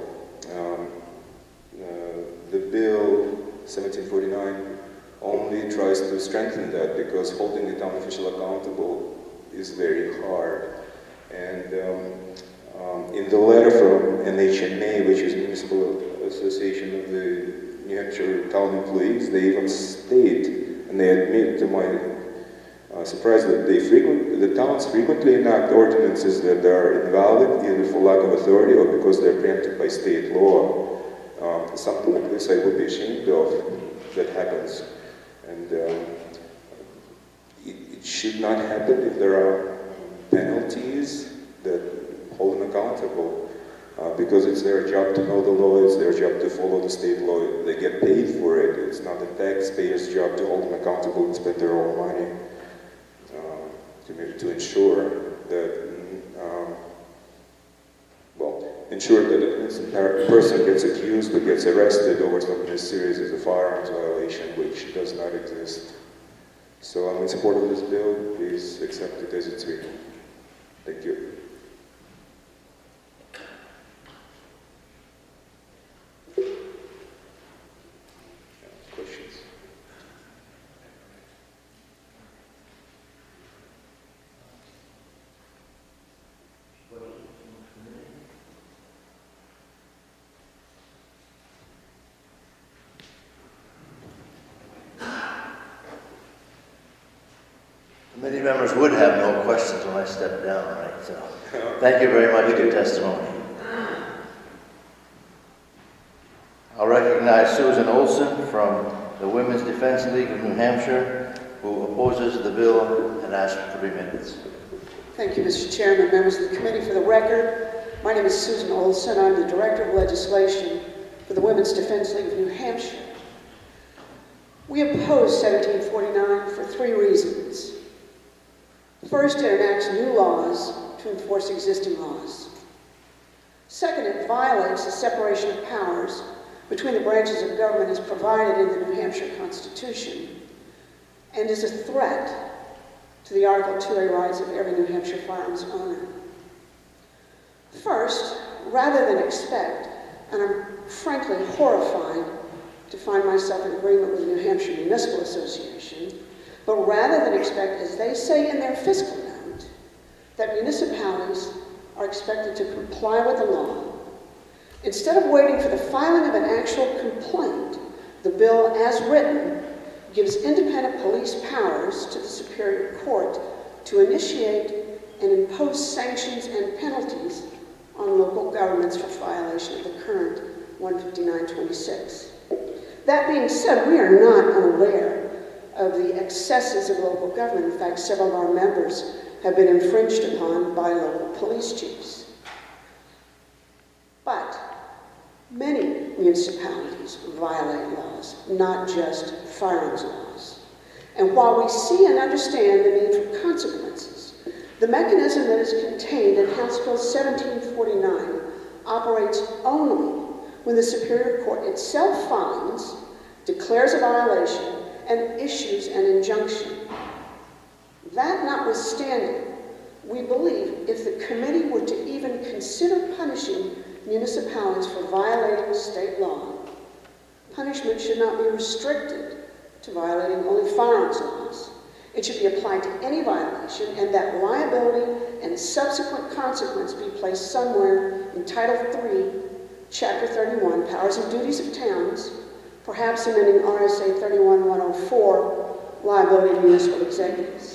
[SPEAKER 14] The bill 1749 only tries to strengthen that, because holding the town official accountable is very hard. And in the letter from NHMA, which is Municipal Association of the New Hampshire Town Employees, they even state, and they admit to my surprise, that the towns frequently enact ordinances that are invalid either for lack of authority or because they're preempted by state law. Something like this I would be ashamed of that happens. And it should not happen if there are penalties that hold them accountable, because it's their job to know the law, it's their job to follow the state law. They get paid for it. It's not the taxpayer's job to hold them accountable and spend their own money to ensure that, ensure that an innocent person gets accused but gets arrested over something as serious as a firearms violation, which does not exist. So I'm in support of this bill. Please accept it as it's written. Thank you. Questions?
[SPEAKER 1] Many members would have no questions when I step down, right? So, thank you very much for your testimony. All right. recognize Susan Olson from the Women's Defense League of New Hampshire, who opposes the bill and asks for 3 minutes.
[SPEAKER 15] Thank you, Mr. Chairman, members of the committee. For the record, my name is Susan Olson. I'm the Director of Legislation for the Women's Defense League of New Hampshire. We oppose 1749 for 3 reasons. First, it enacts new laws to enforce existing laws. Second, it violates the separation of powers between the branches of government as provided in the New Hampshire Constitution and is a threat to the Article 2A rights of every New Hampshire firearms owner. First, rather than expect, and I'm frankly horrified to find myself in agreement with the New Hampshire Municipal Association, but rather than expect, as they say in their fiscal note, that municipalities are expected to comply with the law, instead of waiting for the filing of an actual complaint, the bill, as written, gives independent police powers to the Superior Court to initiate and impose sanctions and penalties on local governments for violation of the current 159.26. That being said, we are not unaware of the excesses of local government. In fact, several of our members have been infringed upon by local police chiefs. But many municipalities violate laws, not just firearms laws. And while we see and understand the need for consequences, the mechanism that is contained in House Bill 1749 operates only when the Superior Court itself finds, declares a violation, and issues an injunction. That notwithstanding, we believe if the committee were to even consider punishing municipalities for violating state law, punishment should not be restricted to violating only firearms laws. It should be applied to any violation, and that liability and subsequent consequence be placed somewhere in Title III, Chapter 31, Powers and Duties of Towns, perhaps amending RSA 31104, Liability of Municipal Executives.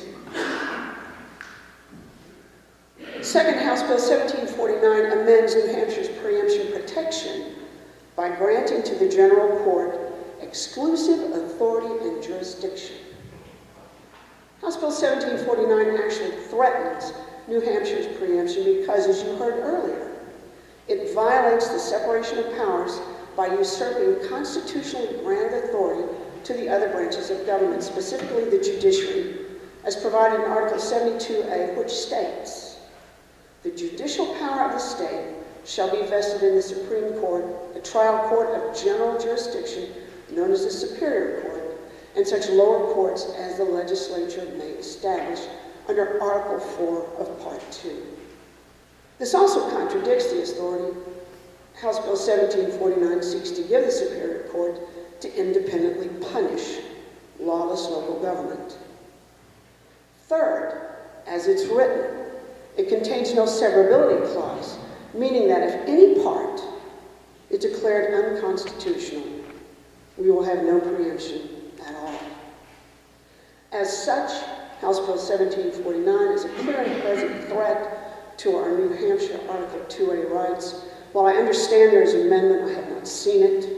[SPEAKER 15] Second, House Bill 1749 amends New Hampshire's preemption protection by granting to the General Court exclusive authority and jurisdiction. House Bill 1749 actually threatens New Hampshire's preemption because, as you heard earlier, it violates the separation of powers by usurping constitutionally granted authority to the other branches of government, specifically the judiciary, as provided in Article 72A, which states, "The judicial power of the state shall be vested in the Supreme Court, a trial court of general jurisdiction known as the Superior Court, and such lower courts as the legislature may establish under Article 4 of Part 2. This also contradicts the authority House Bill 1749 seeks to give the Superior Court to independently punish lawless local government. Third, as it's written, it contains no severability clause, meaning that if any part is declared unconstitutional, we will have no preemption at all. As such, House Bill 1749 is a clear and present threat to our New Hampshire Article 2A rights. While I understand there is an amendment, I have not seen it.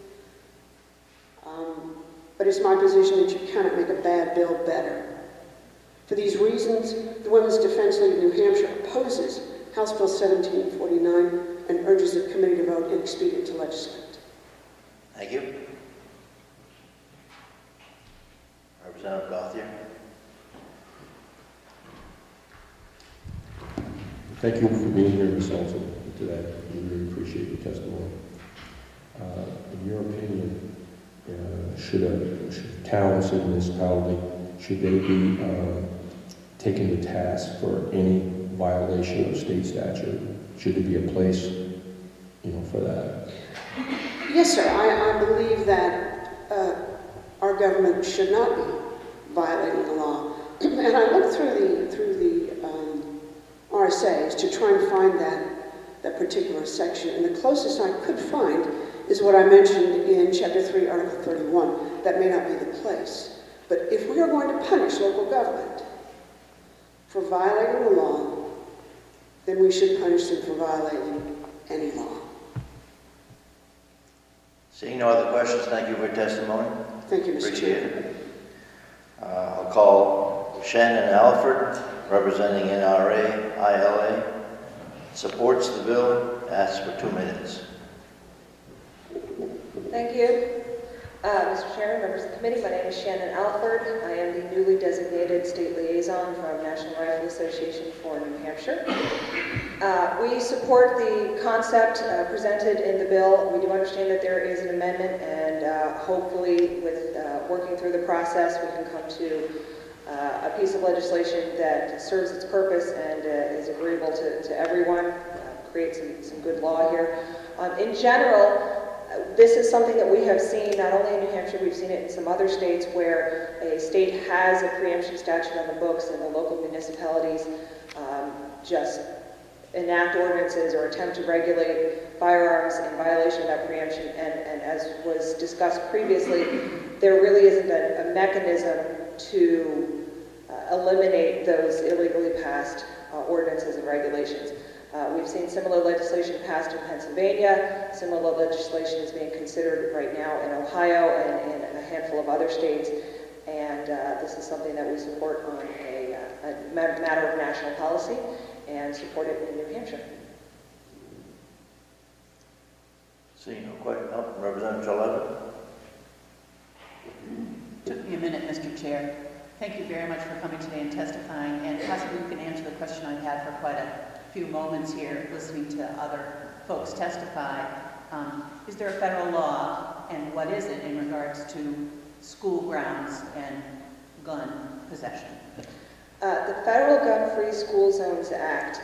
[SPEAKER 15] But it's my position that you cannot make a bad bill better. For these reasons, the Women's Defense League of New Hampshire opposes House Bill 1749 and urges the committee to vote inexpedient to legislate.
[SPEAKER 1] Thank you. Representative Gauthier.
[SPEAKER 16] Thank you for being here, Ms. Olson, today. We really appreciate your testimony. In your opinion, should towns and municipality, should they be taken to task for any violation of state statute? Should there be a place, for that?
[SPEAKER 15] Yes, sir. I believe that our government should not be violating the law. And I looked through the RSAs to try and find that particular section, and the closest I could find is what I mentioned in Chapter 3, Article 31. That may not be the place. But if we are going to punish local government for violating the law, then we should punish them for violating any law.
[SPEAKER 1] Seeing no other questions, thank you for your testimony.
[SPEAKER 15] Thank you, Mr.
[SPEAKER 1] Appreciate
[SPEAKER 15] Chair.
[SPEAKER 1] it. I'll call Shannon Alford, representing NRA ILA. Supports the bill, asks for 2 minutes.
[SPEAKER 17] Thank you. Mr. Chairman, members of the committee, my name is Shannon Alford. I am the newly designated state liaison from National Rifle Association for New Hampshire. We support the concept presented in the bill. We do understand that there is an amendment, and hopefully with working through the process, we can come to a piece of legislation that serves its purpose and is agreeable to everyone, creates some good law here. In general, this is something that we have seen not only in New Hampshire, we've seen it in some other states where a state has a preemption statute on the books and the local municipalities just enact ordinances or attempt to regulate firearms in violation of that preemption. And as was discussed previously, there really isn't a mechanism to eliminate those illegally passed ordinances and regulations. We've seen similar legislation passed in Pennsylvania. Similar legislation is being considered right now in Ohio and in a handful of other states. And this is something that we support on a matter of national policy and support it in New Hampshire.
[SPEAKER 1] Seeing no question, no, Representative Levin.
[SPEAKER 5] Took me a minute, Mr. Chair. Thank you very much for coming today and testifying, and possibly you can answer the question I've had for quite a few moments here, listening to other folks testify. Is there a federal law, and what is it in regards to school grounds and gun possession?
[SPEAKER 17] The Federal Gun-Free School Zones Act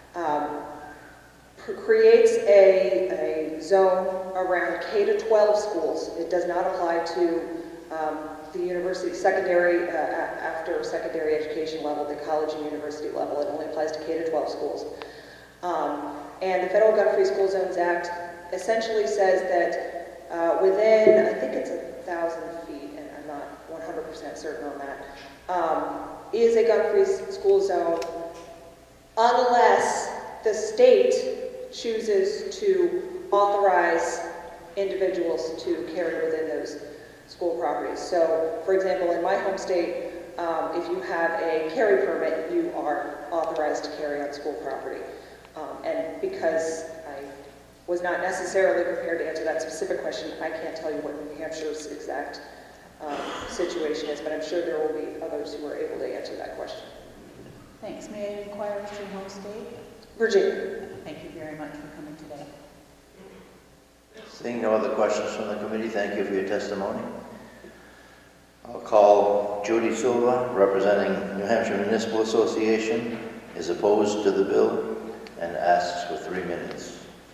[SPEAKER 17] creates a zone around K-12 schools. It does not apply to the university secondary, after secondary education level, the college and university level. It only applies to K-12 schools. And the Federal Gun-Free School Zones Act essentially says that within, I think it's 1,000 feet, and I'm not 100% certain on that, is a gun-free school zone unless the state chooses to authorize individuals to carry within those school properties. So, for example, in my home state, if you have a carry permit, you are authorized to carry on school property. And because I was not necessarily prepared to answer that specific question, I can't tell you what New Hampshire's exact situation is, but I'm sure there will be others who are able to answer that question.
[SPEAKER 5] Thanks. May I inquire as to your home state?
[SPEAKER 17] Virginia.
[SPEAKER 5] Thank you very much for coming today.
[SPEAKER 1] Seeing no other questions from the committee, thank you for your testimony. I'll call Judy Silva, representing New Hampshire Municipal Association, is opposed to the bill and asks for 3 minutes.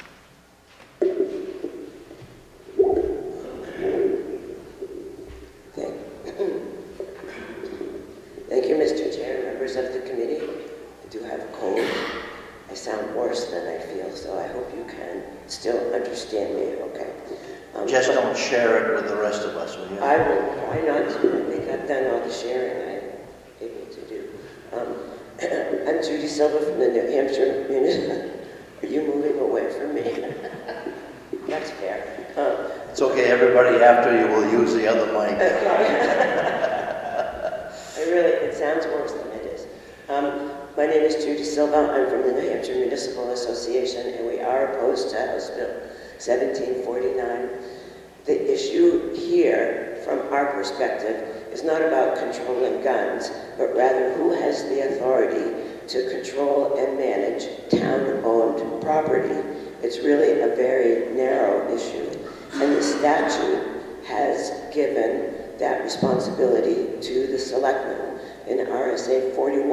[SPEAKER 18] Thank you, Mr. Chair, members of the committee. I do have a cold. I sound worse than I feel, so I hope you can still understand me, okay?
[SPEAKER 1] Just don't share it with the rest of us, will you?
[SPEAKER 18] I will try not to. I think I've done all the sharing I'm able to do. I'm Judy Silva from the New Hampshire Municipal. Are you moving away from me? That's fair.
[SPEAKER 1] It's okay, everybody after you will use the other mic.
[SPEAKER 18] It sounds worse than it is. My name is Judy Silva. I'm from the New Hampshire Municipal Association, and we are opposed to House Bill 1749. The issue here, from our perspective, is not about controlling guns, but rather who has the authority to control and manage town-owned property. It's really a very narrow issue, and the statute has given that responsibility to the selectmen in RSA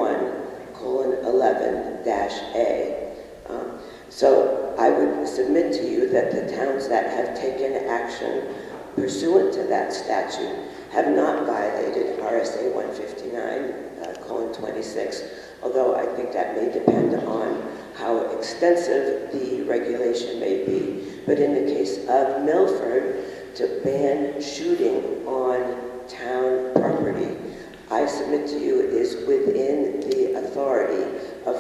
[SPEAKER 18] 41:11-A. So I would submit to you that the towns that have taken action pursuant to that statute have not violated RSA 159:26, although I think that may depend on how extensive the regulation may be. But in the case of Milford, to ban shooting on town property, I submit to you is within the authority of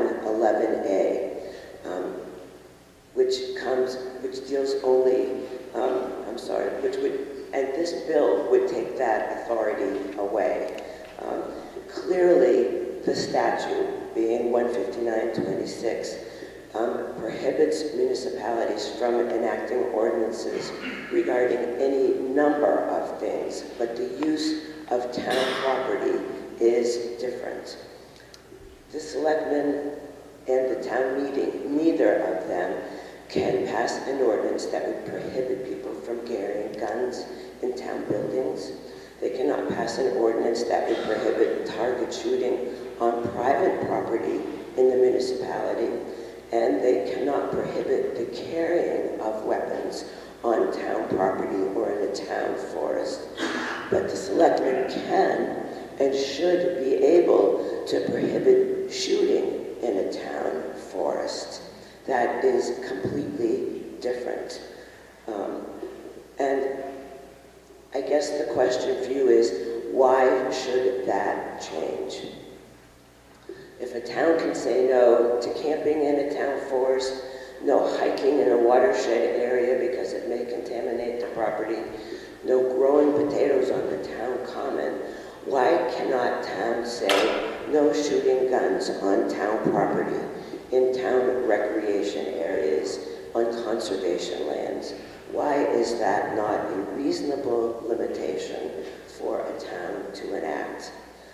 [SPEAKER 18] 41:11A, which deals only and this bill would take that authority away. Clearly, the statute, being 15926, prohibits municipalities from enacting ordinances regarding any number of things, but the use of town property is different. The selectmen and the town meeting, neither of them can pass an ordinance that would prohibit people from carrying guns in town buildings. They cannot pass an ordinance that would prohibit target shooting on private property in the municipality, and they cannot prohibit the carrying of weapons on town property or in a town forest. But the selectmen can and should be able to prohibit shooting in a town forest. That is completely different. And I guess the question for you is, why should that change? If a town can say no to camping in a town forest, no hiking in a watershed area because it may contaminate the property, no growing potatoes on the town common, why cannot towns say no shooting guns on town property, in town recreation areas, on conservation lands? Why is that not a reasonable limitation for a town to enact?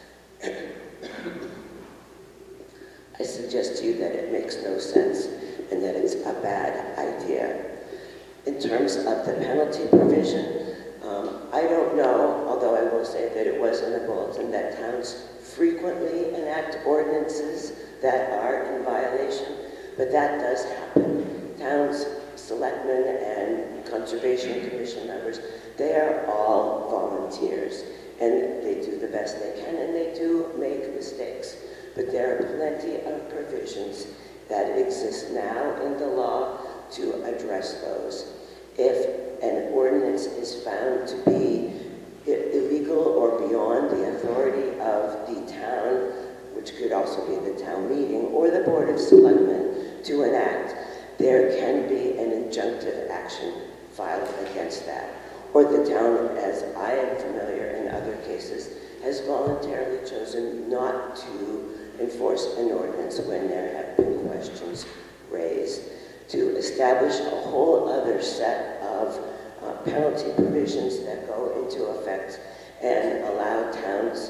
[SPEAKER 18] I suggest to you that it makes no sense and that it's a bad idea. In terms of the penalty provision, I don't know, although I will say that it was in the bulletin, that towns frequently enact ordinances that are in violation, but that does happen. Towns, selectmen, and conservation commission members, they are all volunteers, and they do the best they can, and they do make mistakes. But there are plenty of provisions that exist now in the law to address those. If an ordinance is found to be illegal or beyond the authority of the town, which could also be the town meeting or the Board of Selectmen to enact, there can be an injunctive action filed against that. Or the town, as I am familiar in other cases, has voluntarily chosen not to enforce an ordinance when there have been questions raised. To establish a whole other set of penalty provisions that go into effect and allow towns,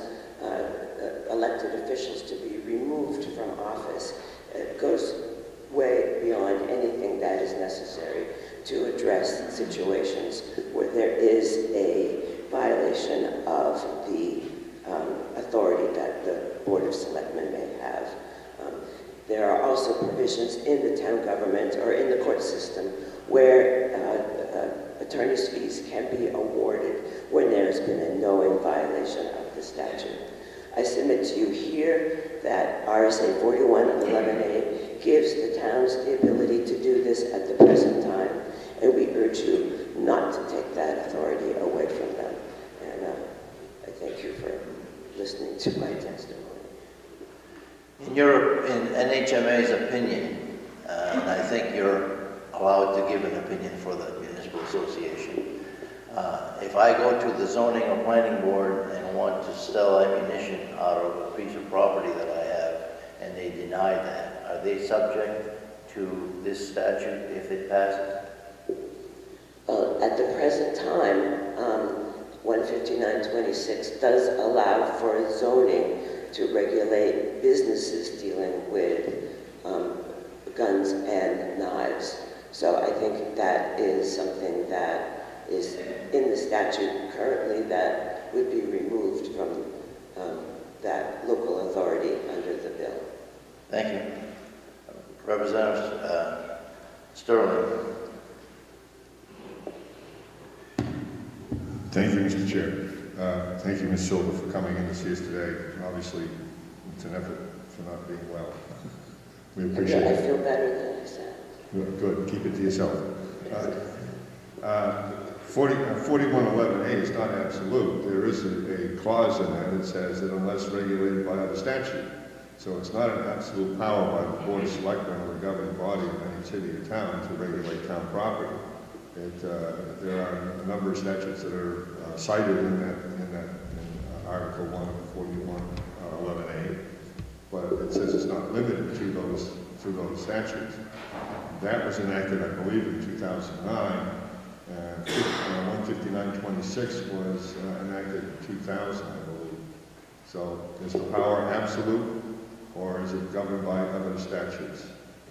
[SPEAKER 18] elected officials to be removed from office, goes way beyond anything that is necessary to address situations where there is a violation of the authority that the Board of Selectmen may have. There are also provisions in the town government or in the court system where attorney's fees can be awarded when there has been a knowing violation of the statute. I submit to you here that RSA 4111A gives the towns the ability to do this at the present time, and we urge you not to take that authority away from them. And I thank you for listening to my testimony.
[SPEAKER 1] In NHMA's opinion, and I think you're allowed to give an opinion for the Municipal Association, if I go to the zoning or planning board and want to sell ammunition out of a piece of property that I have, and they deny that, are they subject to this statute if it passes?
[SPEAKER 18] At the present time, 15926 does allow for zoning to regulate businesses dealing with guns and knives. So I think that is something that is in the statute currently that would be removed from that local authority under the bill.
[SPEAKER 1] Thank you. Representative Sterling.
[SPEAKER 19] Thank you, Mr. Chair. Thank you, Ms. Silver, for coming in to see us today. Obviously, it's an effort for not being well. We appreciate it.
[SPEAKER 18] I feel better than I sound.
[SPEAKER 19] Good. Keep it to yourself. 4111A is not absolute. There is a clause in there that says that unless regulated by other statute. So it's not an absolute power by the Board of Selectmen or the governing body of any city or town to regulate town property. There are a number of statutes that are cited in Article 1 of 4111A, but it says it's not limited to those statutes. That was enacted, I believe, in 2009, and 15926 was enacted in 2000, I believe. So is the power absolute, or is it governed by other statutes?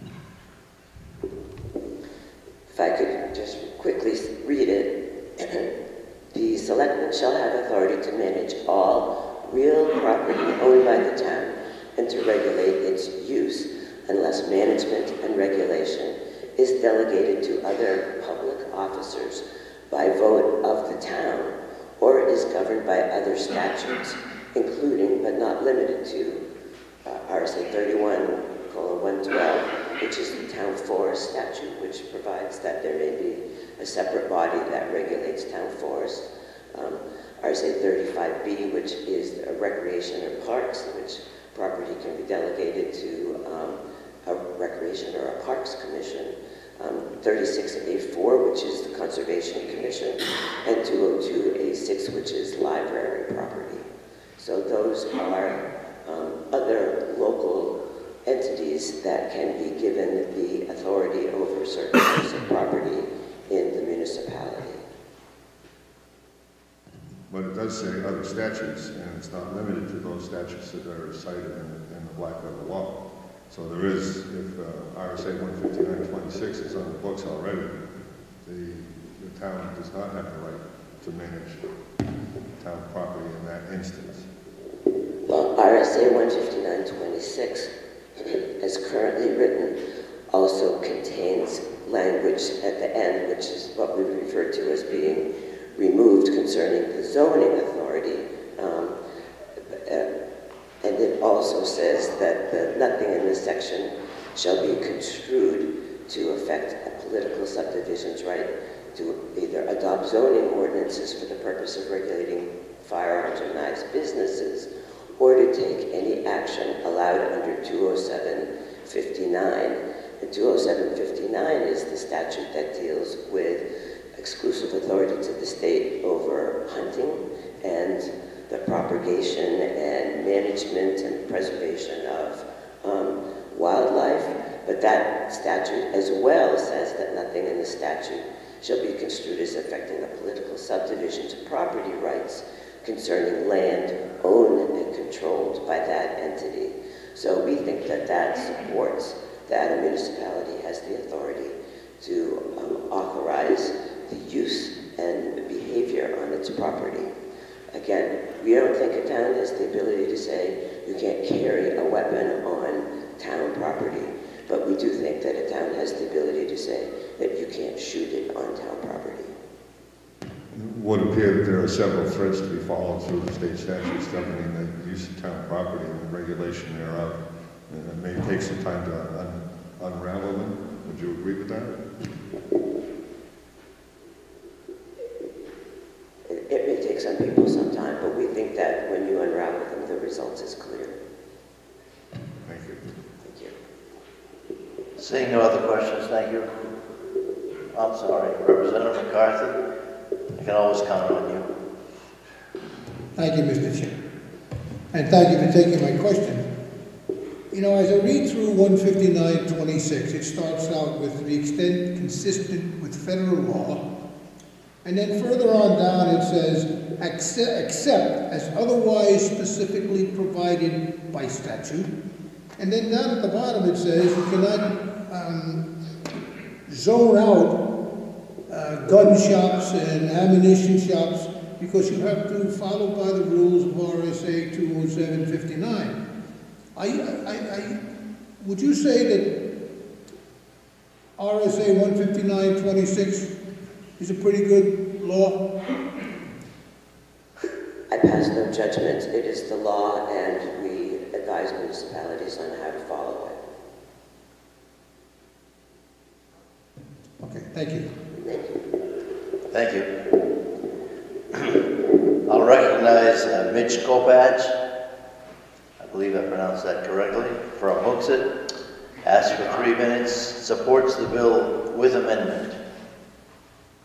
[SPEAKER 18] If I could just quickly read it. The selectmen shall have authority to manage all real property owned by the town and to regulate its use unless management and regulation is delegated to other public officers by vote of the town or is governed by other statutes, including but not limited to RSA 31:112, which is the town forest statute, which provides that there may be a separate body that regulates town forest. RSA 35B, which is a recreation or parks, in which property can be delegated to a recreation or a parks commission. 36A4, which is the Conservation Commission, and 202A6, which is library property. So those are other local entities that can be given the authority over certain types of property in the municipality.
[SPEAKER 19] But it does say other statutes, and it's not limited to those statutes that are cited in the black letter law. So there is, if RSA 15926 is on the books already, the town does not have the right to manage town property in that instance.
[SPEAKER 18] Well, RSA 15926, as currently written, also contains language at the end, which is what we refer to as being removed concerning the zoning authority. And it also says that nothing in this section shall be construed to affect a political subdivision's right to either adopt zoning ordinances for the purpose of regulating firearms or knives businesses, or to take any action allowed under 20759. And 20759 is the statute that deals with exclusive authority to the state over hunting and the propagation and management and preservation of wildlife. But that statute as well says that nothing in the statute shall be construed as affecting the political subdivision's property rights concerning land owned and controlled by that entity. So we think that that supports that a municipality has the authority to authorize the use and behavior on its property. Again, we don't think a town has the ability to say you can't carry a weapon on town property, but we do think that a town has the ability to say that you can't shoot it on town property.
[SPEAKER 19] It would appear that there are several threads to be followed through the state statutes governing the use of town property and the regulation thereof. And it may take some time to unravel them. Would you agree with that?
[SPEAKER 18] It may take some people some time, but we think that when you unravel them, the result is clear.
[SPEAKER 19] Thank you.
[SPEAKER 18] Thank you.
[SPEAKER 1] Seeing no other questions, thank you. I'm sorry, Representative McCarthy. I can always count on you.
[SPEAKER 6] Thank you, Mr. Chair. And thank you for taking my question. You know, as I read through 15926, it starts out with the extent consistent with federal law. And then further on down it says, except as otherwise specifically provided by statute. And then down at the bottom it says you cannot zone out gun shops and ammunition shops because you have to follow by the rules of RSA 20759. Would you say that RSA 15926 is a pretty good law?
[SPEAKER 18] I pass no judgment. It is the law, and we advise municipalities on how to follow it.
[SPEAKER 6] Okay, thank you.
[SPEAKER 18] Thank you.
[SPEAKER 1] Thank you. I'll recognize Mitch Kopach. I believe I pronounced that correctly. From Hooksett. Asks for 3 minutes. Supports the bill with amendment.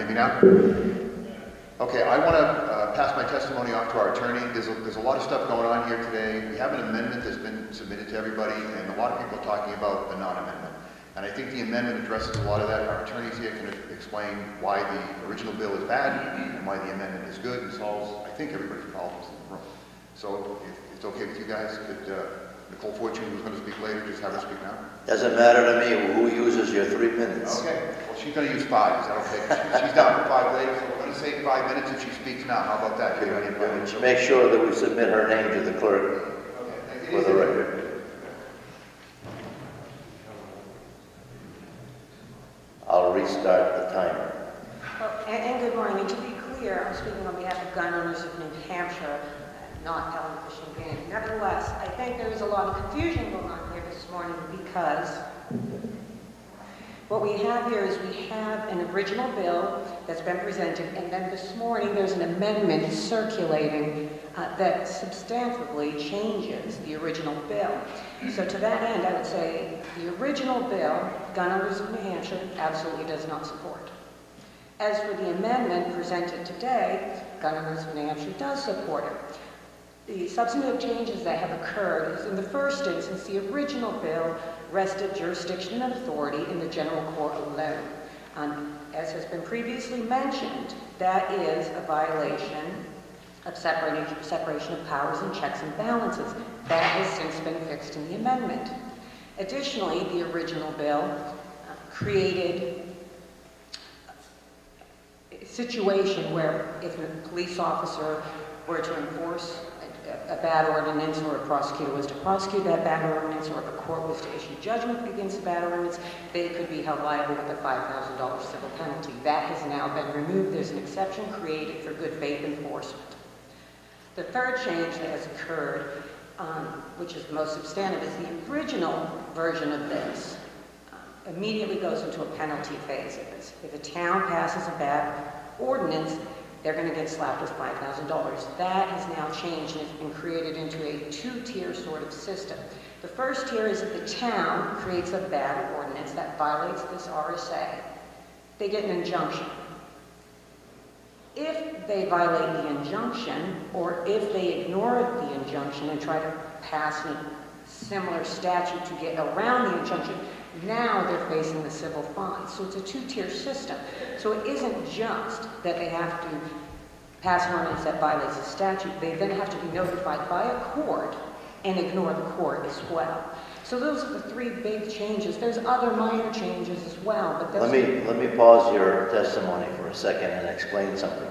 [SPEAKER 20] me now? Okay, I want to pass my testimony off to our attorney. There's a lot of stuff going on here today. We have an amendment that's been submitted to everybody, and a lot of people are talking about the non-amendment. And I think the amendment addresses a lot of that. Our attorneys here can explain why the original bill is bad and why the amendment is good and solves, I think, everybody's problems in the room. So if it's okay with you guys, could Nicole Fortune, who's going to speak later, just have her speak now?
[SPEAKER 1] Doesn't matter to me who uses your 3 minutes.
[SPEAKER 20] Okay, well, she's going to use 5. Is that okay? She's down for 5 later, so we're going to say 5 minutes if she speaks now. How about that?
[SPEAKER 1] Make sure that we submit her name to the clerk for the record. I'll restart the timer.
[SPEAKER 14] Well, and good morning. And to be clear, I'm speaking on behalf of gun owners of New Hampshire, not Helen Fishing Game. Nevertheless, I think there is a lot of confusion going on here this morning because what we have here is we have an original bill that's been presented, and then this morning there's an amendment circulating that substantively changes the original bill. So to that end, I would say the original bill, gun owners of New Hampshire absolutely does not support. As for the amendment presented today, gun owners of New Hampshire does support it. The substantive changes that have occurred is, in the first instance, the original bill rested jurisdiction and authority in the general court alone. As has been previously mentioned, that is a violation of separation of powers and checks and balances. That has since been fixed in the amendment. Additionally, the original bill created a situation where if a police officer were to enforce a bad ordinance, or a prosecutor was to prosecute that bad ordinance, or if a court was to issue judgment against a bad ordinance, they could be held liable with a $5,000 civil penalty. That has now been removed. There's an exception created for good faith enforcement. The third change that has occurred, which is the most substantive, is the original version of this immediately goes into a penalty phase. If a town passes a bad ordinance, they're going to get slapped with $5,000. That has now changed and has been created into a two-tier sort of system. The first tier is if the town creates a bad ordinance that violates this RSA, they get an injunction. If they violate the injunction, or if they ignore the injunction and try to pass a similar statute to get around the injunction, now they're facing the civil fine. So it's a two-tier system. So it isn't just that they have to pass an ordinance that violates the statute. They then have to be notified by a court and ignore the court as well. So those are the three big changes. There's other minor changes as well. But that's
[SPEAKER 1] let me pause your testimony for a second and explain something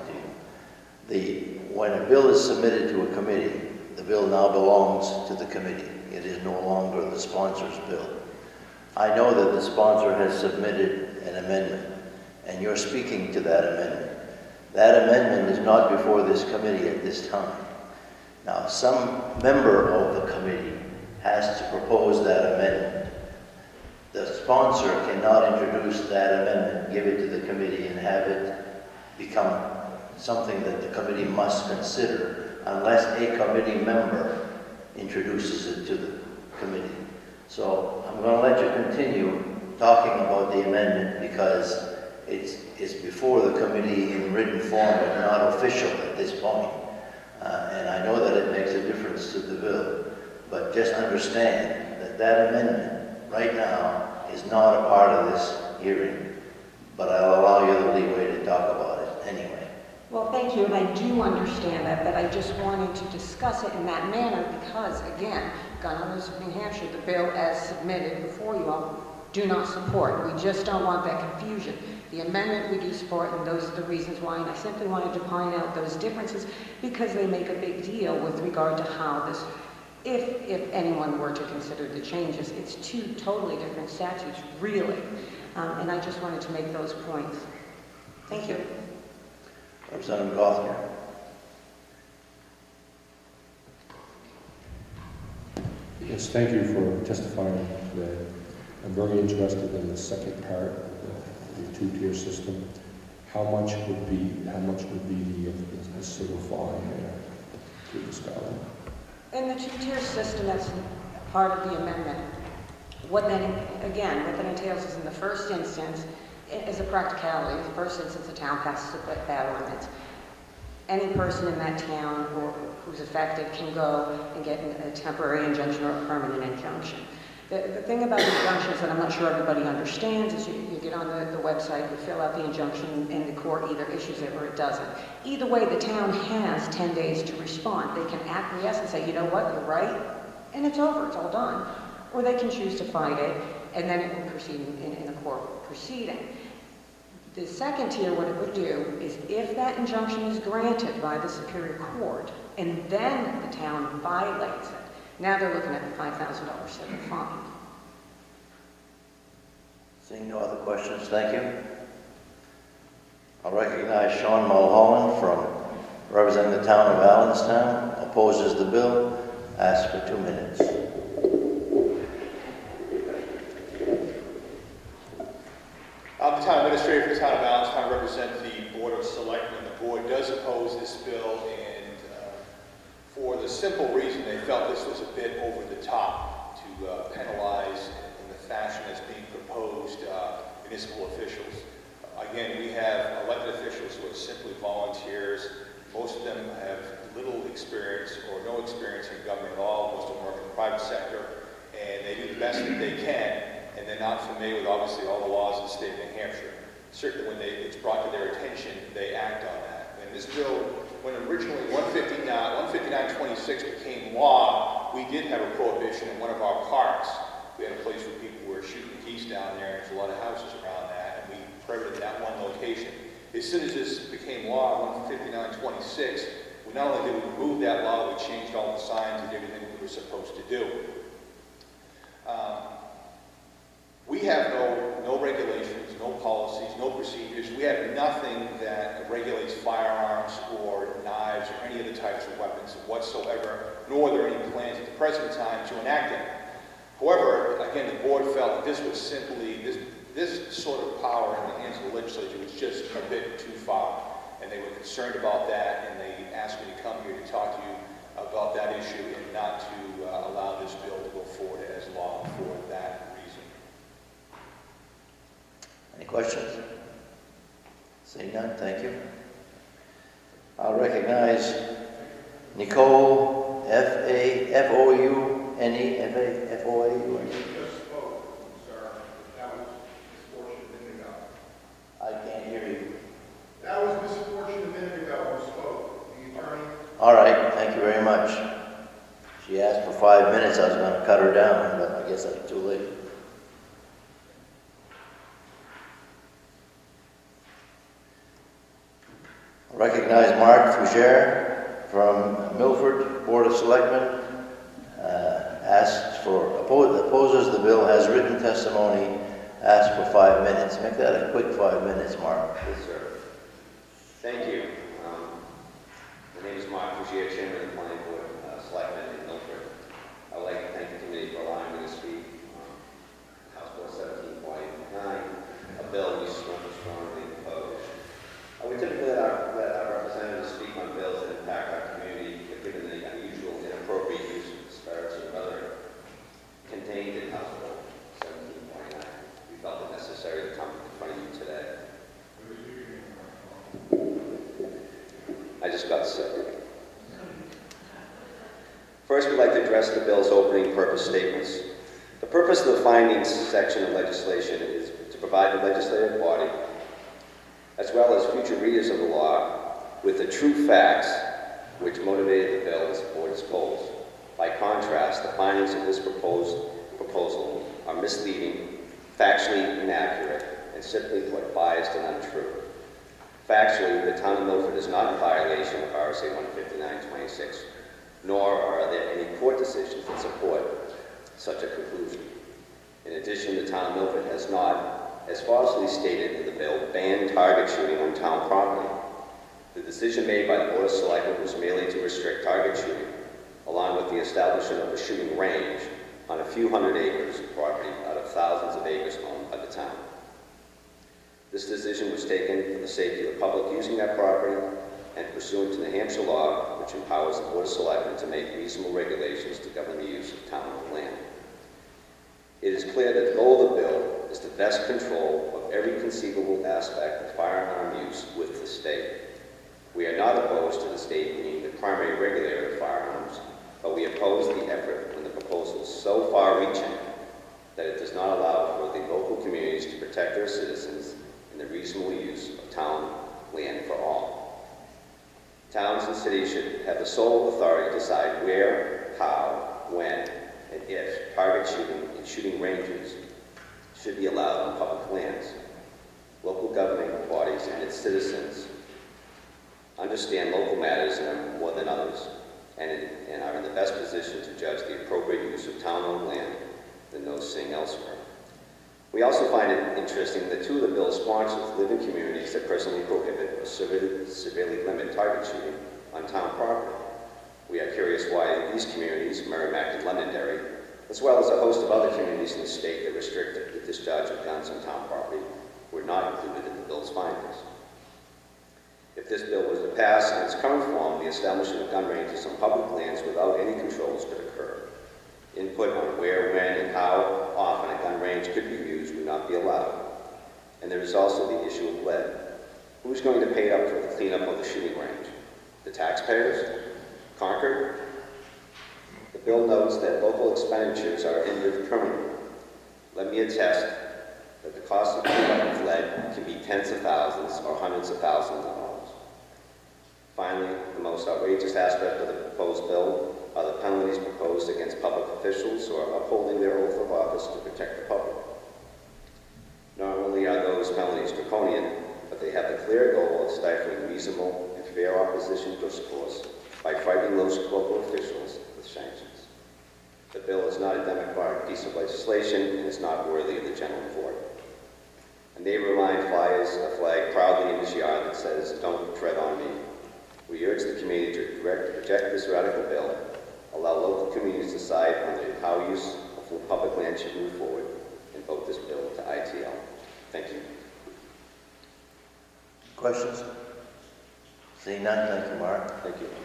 [SPEAKER 1] to you. When a bill is submitted to a committee, the bill now belongs to the committee. It is no longer the sponsor's bill. I know that the sponsor has submitted an amendment, and you're speaking to that amendment. That amendment is not before this committee at this time. Now, some member of the committee has to propose that amendment. The sponsor cannot introduce that amendment, give it to the committee, and have it become something that the committee must consider unless a committee member introduces it to the committee. So I'm going to let you continue talking about the amendment because it's before the committee in written form but not official at this point. And I know that it makes a difference to the bill, but just understand that that amendment right now is not a part of this hearing, but I'll allow you the leeway to talk about it anyway.
[SPEAKER 14] Well, thank you, and I do understand that, but I just wanted to discuss it in that manner because, again, gun owners of New Hampshire, the bill as submitted before you all, do not support. We just don't want that confusion. The amendment we do support, and those are the reasons why, and I simply wanted to point out those differences because they make a big deal with regard to how this, if anyone were to consider the changes, it's two totally different statutes, really. And I just wanted to make those points. Thank you.
[SPEAKER 1] Representative Gothard.
[SPEAKER 16] Yes, thank you for testifying today. I'm very interested in the second part of the two-tier system. How much would be the civil fine there to the scholar?
[SPEAKER 14] In the two-tier system, that's part of the amendment. What that entails is, in the first instance,
[SPEAKER 17] as a practicality, in the first instance, the town passes a bad ordinance. Any person in that town or who's affected can go and get a temporary injunction or a permanent injunction. The thing about injunctions that I'm not sure everybody understands is you get on the website, you fill out the injunction, and the court either issues it or it doesn't. Either way, the town has 10 days to respond. They can acquiesce and say, you know what, you're right, and it's over, it's all done. Or they can choose to fight it, and then it will proceed in a court proceeding. The second tier, what it would do is if that injunction is granted by the Superior Court, and then the town violates it, now they're looking at the $5,000 civil fine.
[SPEAKER 1] Seeing no other questions, thank you. I'll recognize Sean Mulholland representing the town of Allenstown, opposes the bill, asks for 2 minutes.
[SPEAKER 16] I'm the town administrator for the town of Allenstown, represent the Board of Selectmen. The board does oppose this bill, and for the simple reason they felt this was a bit over the top to penalize in the fashion that's being proposed municipal officials. Again, we have elected officials who are simply volunteers. Most of them have little experience or no experience in government at all. Most of them work in the private sector, and they do the best that they can, and they're not familiar with obviously all the laws of the state of New Hampshire. Certainly when it's brought to their attention, they act on that. And this bill, when originally 15926 became law, we did have a prohibition in one of our parks. We had a place where people were shooting geese down there, and there's a lot of houses around that, and we prohibited that one location. As soon as this became law, 15926, we not only did we remove that law, we changed all the signs and everything we were supposed to do. We have no regulations, no policies, no procedures. We have nothing that regulates firearms or knives or any other types of weapons whatsoever, nor are there any plans at the present time to enact it. However, again, the board felt that this was simply, this sort of power in the hands of the legislature was just a bit too far. And they were concerned about that, and they asked me to come here to talk to you about that issue and not to allow this bill to go forward as law for that reason.
[SPEAKER 1] Any questions? Seeing none, thank you. I'll recognize Nicole, F-A-F-O-U-N-E, F-A-F-O-A-U.
[SPEAKER 19] Just spoke, sir. That was misfortune a minute ago.
[SPEAKER 1] I can't hear you.
[SPEAKER 19] That was misfortune a minute ago who spoke. The attorney.
[SPEAKER 1] All right, thank you very much. She asked for 5 minutes. I was going to cut her down, but I guess that's too late. I recognize Mark Fougere from Milford, Board of Selectmen, opposes the bill, has written testimony, asked for 5 minutes. Make that a quick 5 minutes, Mark.
[SPEAKER 2] Yes, sir. Thank you. My name is Mark Fougere, Chairman of the Planning Board of Selectmen in Milford. I would like to thank the committee for allowing me to speak on House Bill 1749, a bill we strongly oppose. We typically let our representatives speak on bills that impact our community, given the unusual, inappropriate use of disparity and other contained in House Bill 1749. We felt it necessary to come in front of you today. I just got sick. First, we'd like to address the bill's opening purpose statements. The purpose of the findings section of legislation is to provide the legislative body, as well as future readers of the law, with the true facts which motivated the bill as the board exposed. By contrast, the findings of this proposal are misleading, factually inaccurate, and simply put, biased and untrue. Factually, the town of Milford is not in violation of RSA 15926, nor are there any court decisions that support such a conclusion. In addition, the town of Milford has not, as falsely stated in the bill, banned target shooting on town property. The decision made by the Board of Selectmen was merely to restrict target shooting, along with the establishment of a shooting range on a few hundred acres of property out of thousands of acres owned by the town. This decision was taken for the safety of the public using that property and pursuant to New Hampshire law, which empowers the Board of Selectmen to make reasonable regulations to govern the use of town-owned land. It is clear that the goal of the bill is to best control of every conceivable aspect of firearm use with the state. We are not opposed to the state being the primary regulator of firearms, but we oppose the effort when the proposal is so far-reaching that it does not allow for the local communities to protect their citizens in the reasonable use of town land for all. Towns and cities should have the sole authority to decide where, how, when, and if target shooting and shooting ranges should be allowed on public lands. Local governing bodies and its citizens understand local matters more than others, and are in the best position to judge the appropriate use of town-owned land than those seeing elsewhere. We also find it interesting that two of the bill's sponsors live in communities that personally prohibit or severely limit target shooting on town property. We are curious why these communities, Merrimack and Londonderry, as well as a host of other communities in the state that restrict the discharge of guns on town property, were not included in the bill's findings. If this bill was to pass in its current form, the establishment of gun ranges on public lands without any controls could occur. Input on where, when, and how often a gun range could be used would not be allowed. And there is also the issue of lead. Who's going to pay up for the cleanup of the shooting range? The taxpayers? Concord? The bill notes that local expenditures are indeterminate. Let me attest that the cost of cleanup of lead can be tens of thousands or hundreds of thousands of dollars. Finally, the most outrageous aspect of the proposed bill are the penalties proposed against public officials who are upholding their oath of office to protect the public. Not only are those penalties draconian, but they have the clear goal of stifling reasonable and fair opposition discourse by frightening those local officials with sanctions. The bill is not a democratic piece of legislation and is not worthy of the general court. A neighbor of mine flies a flag proudly in his yard that says, "Don't tread on me." We urge the community to reject this radical bill, allow local communities to decide on how use of public land should move forward, and vote this bill to ITL. Thank you.
[SPEAKER 1] Questions? Seeing none, thank you, Mark.
[SPEAKER 2] Thank you.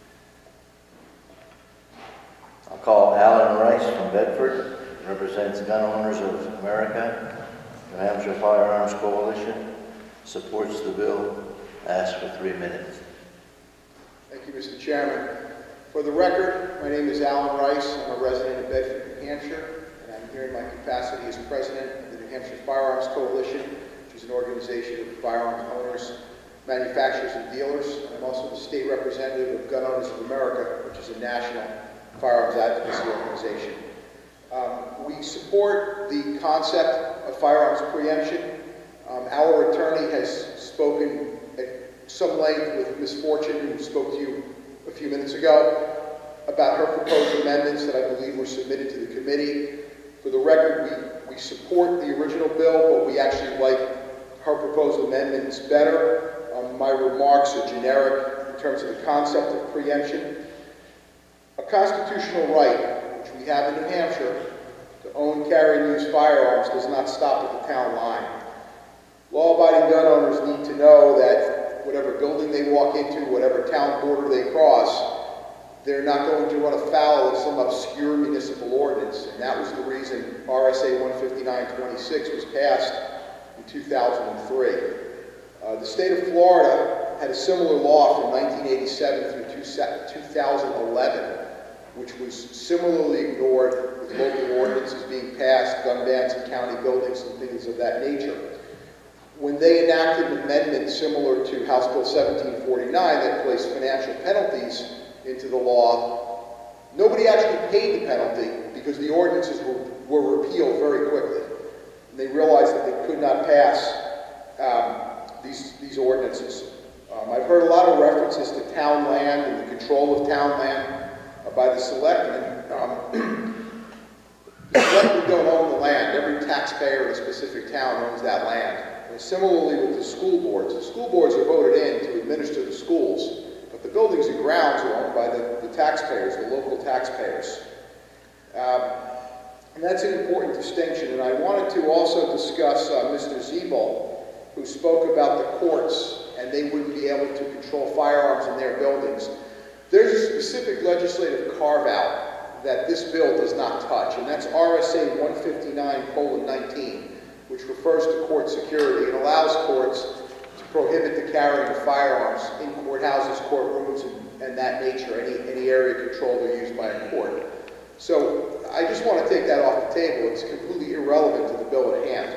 [SPEAKER 1] I'll call Alan Rice from Bedford, represents Gun Owners of America, New Hampshire Firearms Coalition, supports the bill, asks for 3 minutes.
[SPEAKER 17] Thank you, Mr. Chairman. For the record, my name is Alan Rice. I'm a resident of Bedford, New Hampshire, and I'm here in my capacity as president of the New Hampshire Firearms Coalition, which is an organization of firearms owners, manufacturers, and dealers. And I'm also the state representative of Gun Owners of America, which is a national firearms advocacy organization. We support the concept of firearms preemption. Our attorney has spoken at some length with Ms. Fortune, who spoke to you a few minutes ago, about her proposed amendments that I believe were submitted to the committee. For the record, we support the original bill, but we actually like her proposed amendments better. My remarks are generic in terms of the concept of preemption. A constitutional right, which we have in New Hampshire, to own, carry, and use firearms does not stop at the town line. Law-abiding gun owners need to know that whatever building they walk into, whatever town border they cross, they're not going to run afoul of some obscure municipal ordinance. And that was the reason RSA 15926 was passed in 2003. The state of Florida had a similar law from 1987 through 2011, which was similarly ignored, with local ordinances being passed, gun bans in county buildings, and things of that nature. When they enacted an amendment similar to House Bill 1749 that placed financial penalties into the law, nobody actually paid the penalty because the ordinances were repealed very quickly. And they realized that they could not pass these ordinances. I've heard a lot of references to town land and the control of town land by the selectmen. The selectmen don't own the land. Every taxpayer in a specific town owns that land. And similarly with the school boards are voted in to administer the schools, but the buildings and grounds are owned by the taxpayers, the local taxpayers. And that's an important distinction. And I wanted to also discuss Mr. Zeebel, who spoke about the courts and they wouldn't be able to control firearms in their buildings. There's a specific legislative carve-out that this bill does not touch, and that's RSA 159:19, which refers to court security and allows courts to prohibit the carrying of firearms in courthouses, courtrooms, and that nature, any area controlled or used by a court. So I just want to take that off the table. It's completely irrelevant to the bill at hand.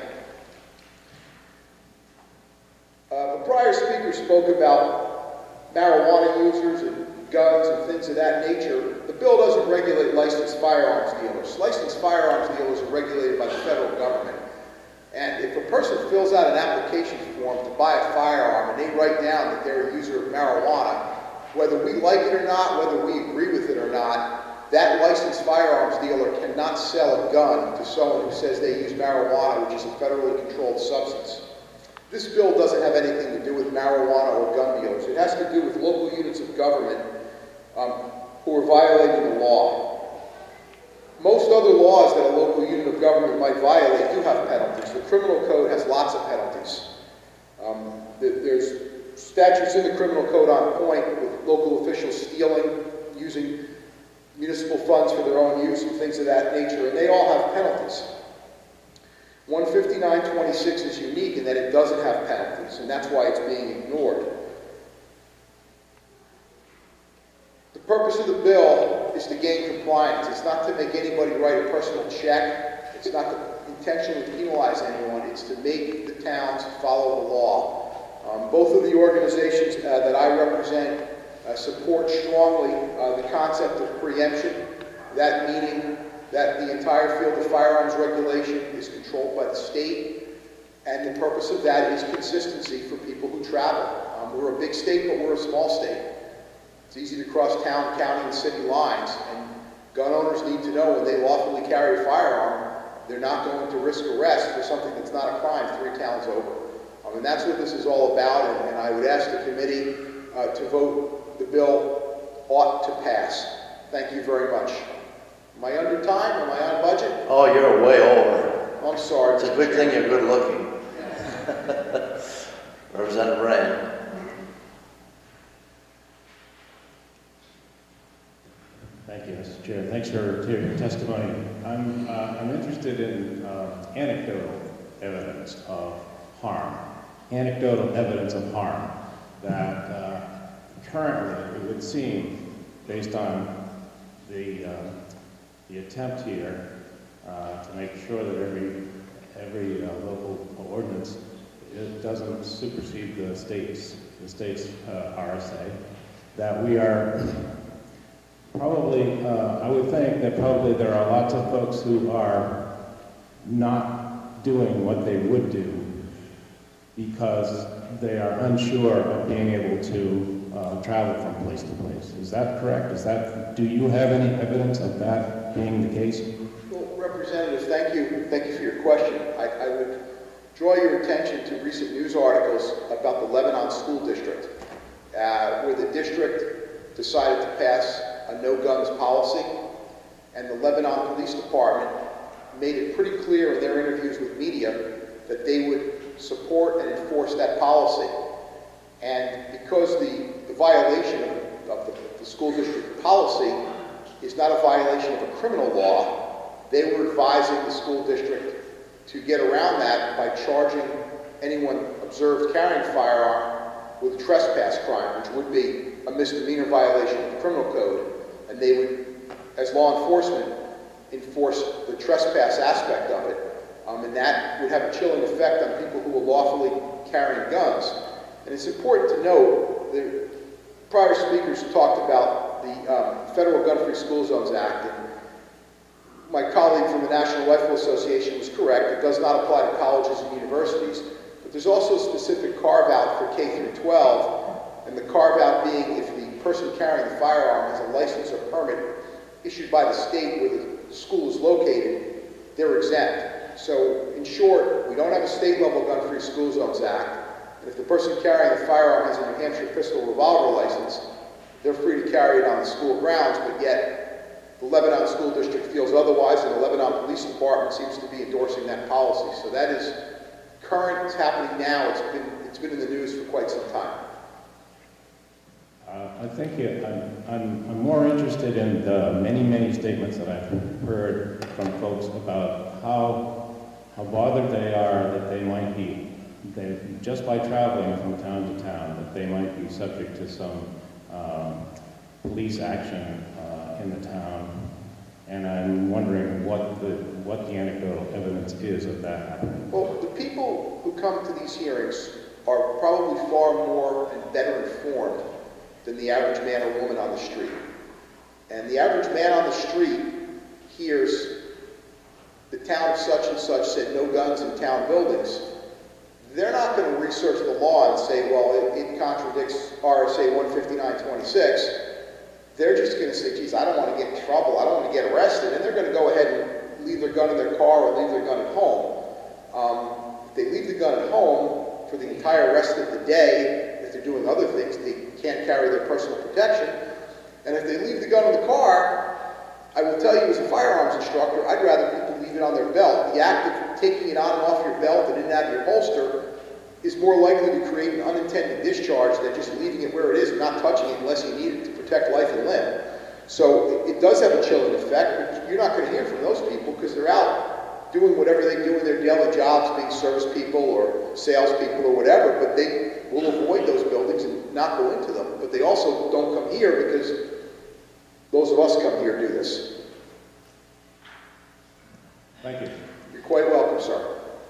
[SPEAKER 17] The prior speaker spoke about marijuana users and guns and things of that nature. The bill doesn't regulate licensed firearms dealers. Licensed firearms dealers are regulated by the federal government. And if a person fills out an application form to buy a firearm and they write down that they're a user of marijuana, whether we like it or not, whether we agree with it or not, that licensed firearms dealer cannot sell a gun to someone who says they use marijuana, which is a federally controlled substance. This bill doesn't have anything to do with marijuana or gun dealers. It has to do with local units of government who are violating the law. Most other laws that a local unit of government might violate do have penalties. The criminal code has lots of penalties. There's statutes in the criminal code on point with local officials stealing, using municipal funds for their own use and things of that nature, and they all have penalties. 15926 is unique in that it doesn't have penalties, and that's why it's being ignored. The purpose of the bill is to gain compliance. It's not to make anybody write a personal check. It's not to intentionally penalize anyone. It's to make the towns follow the law. Both of the organizations that I represent support strongly the concept of preemption, that meaning that the entire field of firearms regulation is controlled by the state, and the purpose of that is consistency for people who travel. We're a big state, but we're a small state. It's easy to cross town, county, and city lines, and gun owners need to know when they lawfully carry a firearm, they're not going to risk arrest for something that's not a crime 3 towns over. And that's what this is all about, and I would ask the committee to vote the bill ought to pass. Thank you very much. Am I under time? Am I on budget?
[SPEAKER 1] Oh, you're way over.
[SPEAKER 17] I'm sorry.
[SPEAKER 1] It's a good thing you're good looking. Representative Rand.
[SPEAKER 11] Thank you, Mr. Chair. Thanks for your testimony. I'm interested in anecdotal evidence of harm. Anecdotal evidence of harm that currently it would seem, based on the attempt here to make sure that every local ordinance it doesn't supersede the state's RSA, that we are probably, I would think that probably there are lots of folks who are not doing what they would do because they are unsure of being able to travel from place to place. Is that correct? Do you have any evidence of that being the case?
[SPEAKER 17] Well, Representative, thank you for your question. I would draw your attention to recent news articles about the Lebanon School District, where the district decided to pass a no-guns policy, and the Lebanon Police Department made it pretty clear in their interviews with media that they would support and enforce that policy. And because the violation of the school district policy is not a violation of a criminal law, they were advising the school district to get around that by charging anyone observed carrying a firearm with a trespass crime, which would be a misdemeanor violation of the criminal code. And they would, as law enforcement, enforce the trespass aspect of it. And that would have a chilling effect on people who are lawfully carrying guns. And it's important to note, the prior speakers talked about the Federal Gun-Free School Zones Act. And my colleague from the National Rifle Association was correct. It does not apply to colleges and universities. But there's also a specific carve-out for K through 12. And the carve-out being if the person carrying the firearm has a license or permit issued by the state where the school is located, they're exempt. So, in short, we don't have a state-level Gun-Free School Zones Act, and if the person carrying the firearm has a New Hampshire pistol revolver license, they're free to carry it on the school grounds, but yet the Lebanon School District feels otherwise, and the Lebanon Police Department seems to be endorsing that policy. So that is current, it's happening now, it's been in the news for quite some time.
[SPEAKER 11] I think I'm more interested in the many statements that I've heard from folks about how bothered they are that they might be, just by traveling from town to town, that they might be subject to some police action in the town. And I'm wondering what the anecdotal evidence is of that happening.
[SPEAKER 17] Well, the people who come to these hearings are probably far more and better informed than the average man or woman on the street. And the average man on the street hears the town of such and such said no guns in town buildings. They're not going to research the law and say, well, it contradicts RSA 159.26. They're just going to say, geez, I don't want to get in trouble, I don't want to get arrested, and they're going to go ahead and leave their gun in their car or leave their gun at home. If they leave the gun at home for the entire rest of the day, if they're doing other things, they can't carry their personal protection. And if they leave the gun in the car, I will tell you as a firearms instructor, I'd rather people leave it on their belt. The act of taking it on and off your belt and in and out of your holster is more likely to create an unintended discharge than just leaving it where it is and not touching it unless you need it to protect life and limb. So it does have a chilling effect, but you're not going to hear from those people because they're out doing whatever they do in their daily jobs, being service people or salespeople or whatever, but they will avoid those buildings and not go into them. But they also don't come here because those of us come here do this.
[SPEAKER 11] Thank you.
[SPEAKER 17] You're quite welcome, sir.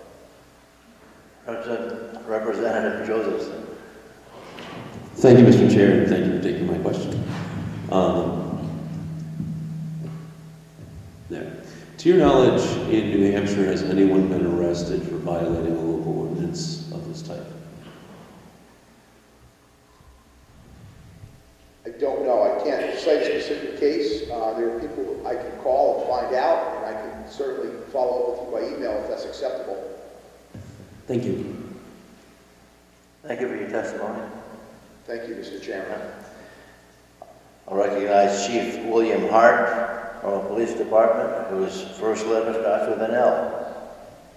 [SPEAKER 1] Representative Josephson.
[SPEAKER 16] Thank you, Mr. Chair, and thank you for taking my question. To your knowledge, in New Hampshire, has anyone been arrested for violating a local ordinance of this type?
[SPEAKER 17] I don't know. I can't cite a specific case. There are people I can call and find out, and I can certainly follow up with you by email if that's acceptable.
[SPEAKER 16] Thank you.
[SPEAKER 1] Thank you for your testimony.
[SPEAKER 17] Thank you, Mr. Chairman.
[SPEAKER 1] I recognize Chief William Hart from the Police Department, whose first letter starts with an L.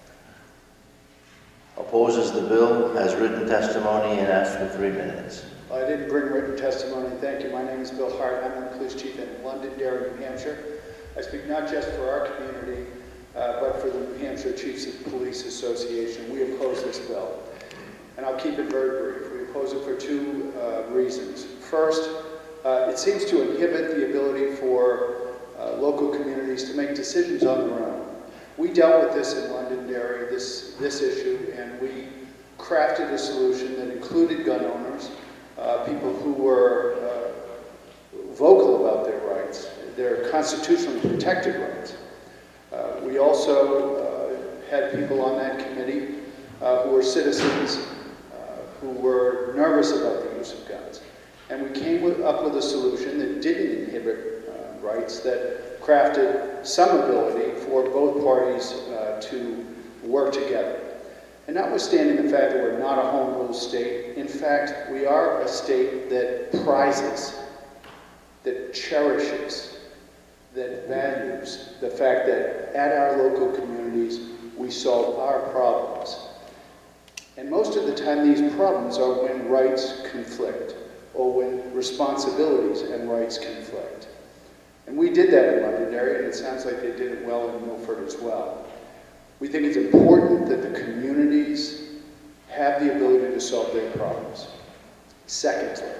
[SPEAKER 1] Opposes the bill, has written testimony, and asks for 3 minutes.
[SPEAKER 14] I didn't bring written testimony. Thank you. My name is Bill Hart. I'm the police chief in Londonderry, New Hampshire. I speak not just for our community, but for the New Hampshire Chiefs of Police Association. We oppose this bill. And I'll keep it very brief. We oppose it for 2 reasons. First, it seems to inhibit the ability for local communities to make decisions on their own. We dealt with this in Londonderry, this issue, and we crafted a solution that included gun owners, people who were vocal about their rights, their constitutionally protected rights. We also had people on that committee who were citizens who were nervous about the use of guns. And we came up with a solution that didn't inhibit rights, that crafted some ability for both parties to work together. And notwithstanding the fact that we're not a home rule state, in fact, we are a state that prizes, that cherishes, that values the fact that at our local communities, we solve our problems. And most of the time, these problems are when rights conflict, or when responsibilities and rights conflict. And we did that in Londonderry, and it sounds like they did it well in Milford as well. We think it's important that the communities have the ability to solve their problems. Secondly,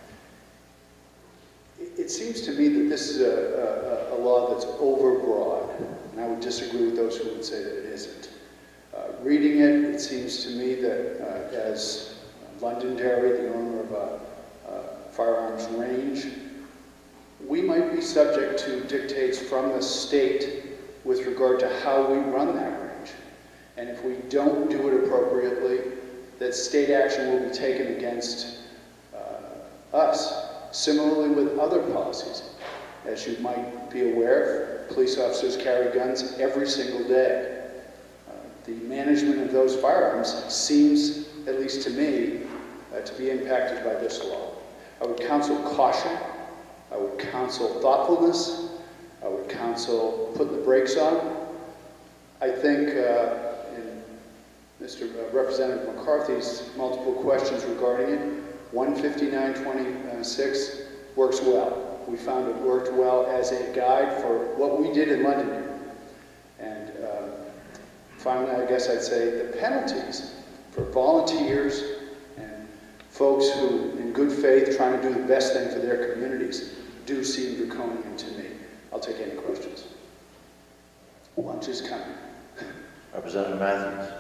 [SPEAKER 14] it seems to me that this is a law that's overbroad, and I would disagree with those who would say that it isn't. Reading it, it seems to me that as Londonderry, the owner of a firearms range, we might be subject to dictates from the state with regard to how we run that range. And if we don't do it appropriately, that state action will be taken against us. Similarly with other policies. As you might be aware, police officers carry guns every single day. The management of those firearms seems, at least to me, to be impacted by this law. I would counsel caution. I would counsel thoughtfulness. I would counsel putting the brakes on. I think in Mr. Representative McCarthy's multiple questions regarding it, 159.26 works well. We found it worked well as a guide for what we did in Londonderry. And
[SPEAKER 12] finally, I guess I'd say the penalties for volunteers and folks who, in good faith, trying to do the best thing for their communities, do seem draconian to me. I'll take any questions. Lunch is coming.
[SPEAKER 1] Representative Matthews.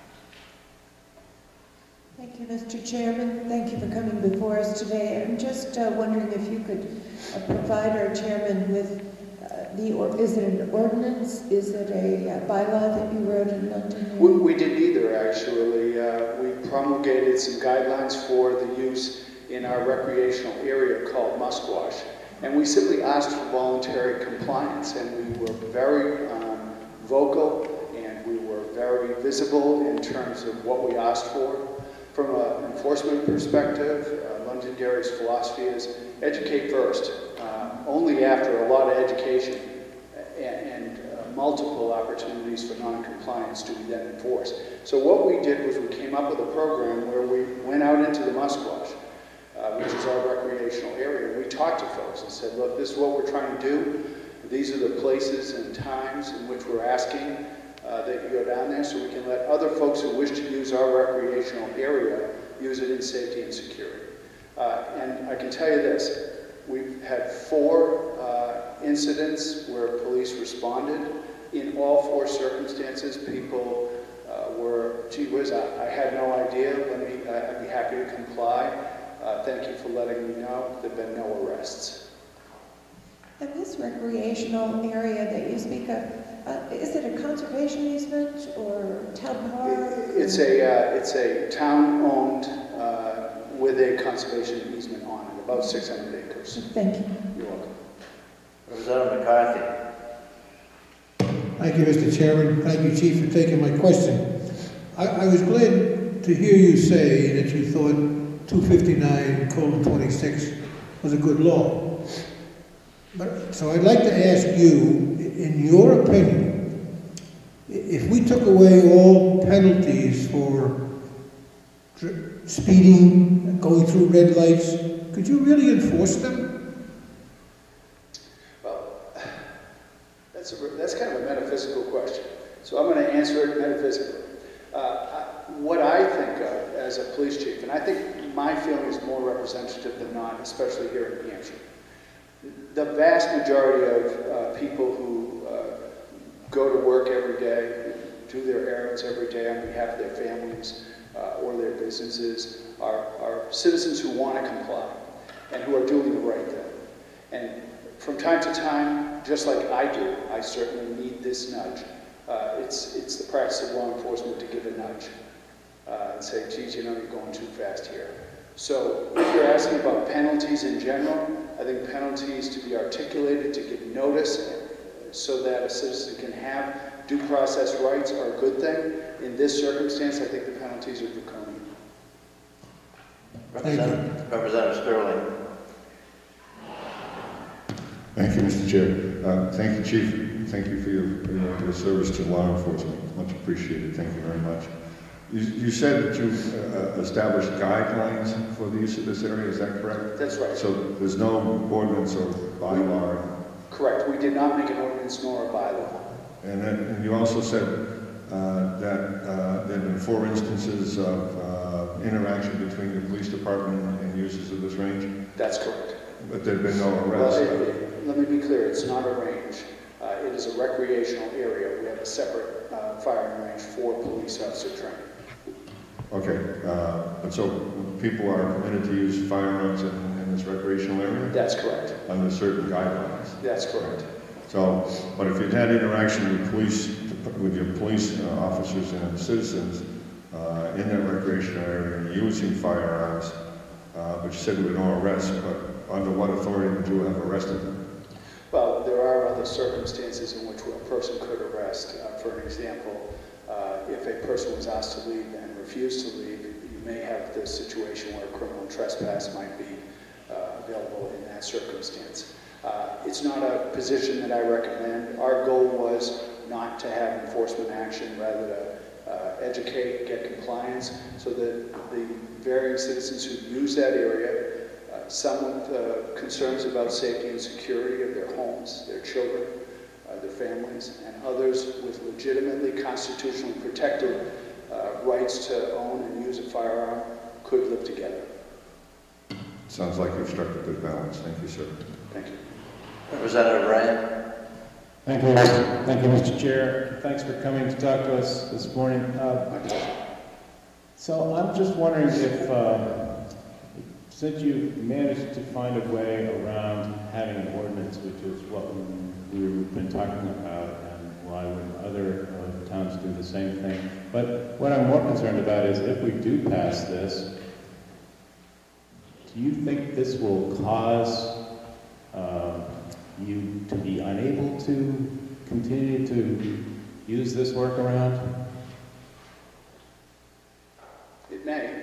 [SPEAKER 3] Thank you, Mr. Chairman. Thank you for coming before us today. I'm just wondering if you could provide our chairman with is it an ordinance? Is it a bylaw that you wrote in London?
[SPEAKER 12] We did neither, actually. We promulgated some guidelines for the use in our recreational area called Musquash. And we simply asked for voluntary compliance, and we were very vocal, and we were very visible in terms of what we asked for. From an enforcement perspective, Londonderry's philosophy is educate first. Only after a lot of education and multiple opportunities for non-compliance do we then enforce. So what we did was we came up with a program where we went out into the Musquash, which is our recreational area, and we talked to folks and said, look, this is what we're trying to do. These are the places and times in which we're asking that you go down there so we can let other folks who wish to use our recreational area use it in safety and security. And I can tell you this, we've had 4 incidents where police responded. In all 4 circumstances, people were, gee whiz, I had no idea, I'd be happy to comply. Thank you for letting me know. There have been no arrests.
[SPEAKER 3] And this recreational area that you speak of, is it a conservation easement or town park?
[SPEAKER 12] It's a town-owned with a conservation easement on it, about 600 acres.
[SPEAKER 3] Thank you.
[SPEAKER 12] You're welcome.
[SPEAKER 1] Representative McCarthy.
[SPEAKER 6] Thank you, Mr. Chairman. Thank you, Chief, for taking my question. I was glad to hear you say that you thought 259:26 was a good law. But, so I'd like to ask you, in your opinion, if we took away all penalties for speeding, going through red lights, could you really enforce them?
[SPEAKER 12] Well, that's kind of a metaphysical question. So I'm going to answer it metaphysically. What I think of as a police chief, and I think my feeling is more representative than not, especially here in New Hampshire. The vast majority of people who go to work every day, do their errands every day on behalf of their families or their businesses are citizens who want to comply and who are doing the right thing. And from time to time, just like I do, I certainly need this nudge. It's the practice of law enforcement to give a nudge and say, geez, you know, you're going too fast here. So if you're asking about penalties in general, I think penalties to be articulated, to give notice, so that a citizen can have due process rights are a good thing. In this circumstance, I think the penalties are draconian.
[SPEAKER 1] Representative Sterling.
[SPEAKER 19] Thank you, Mr. Chair. Thank you, Chief. Thank you for your service to law enforcement. Much appreciated. Thank you very much. You said that you established guidelines for the use of this area, is that correct?
[SPEAKER 12] That's right.
[SPEAKER 19] So there's no ordinance or bylaw?
[SPEAKER 12] Correct. We did not make an ordinance nor a bylaw.
[SPEAKER 19] And you also said that there have been 4 instances of interaction between the police department and users of this range?
[SPEAKER 12] That's correct.
[SPEAKER 19] But there have been no arrests?
[SPEAKER 12] Well, let me be clear, it's not a range. It is a recreational area. We have a separate firing range for police officer training.
[SPEAKER 19] Okay, and so people are permitted to use firearms in this recreational area?
[SPEAKER 12] That's correct.
[SPEAKER 19] Under certain guidelines?
[SPEAKER 12] That's correct.
[SPEAKER 19] So, but if you've had interaction with your police officers and citizens in that recreational area and using firearms, but you said there were no arrests, but under what authority would you have arrested them?
[SPEAKER 12] Well, there are other circumstances in which a person could arrest. For an example, if a person was asked to leave and refused to leave, you may have the situation where a criminal trespass might be available in that circumstance. It's not a position that I recommend. Our goal was not to have enforcement action, rather to educate, get compliance, so that the varying citizens who use that area, some with concerns about safety and security of their homes, their children, their families, and others with legitimately constitutionally protected rights to own and use a firearm could live together.
[SPEAKER 19] Sounds like you've struck a good balance. Thank you, sir.
[SPEAKER 12] Thank you.
[SPEAKER 1] Representative Rand.
[SPEAKER 11] Thank you, Mr. Chair. Thanks for coming to talk to us this morning. So I'm just wondering if, since you've managed to find a way around having an ordinance, which is what we've been talking about, and why wouldn't other towns do the same thing? But what I'm more concerned about is if we do pass this, do you think this will cause you to be unable to continue to use this workaround?
[SPEAKER 12] It may.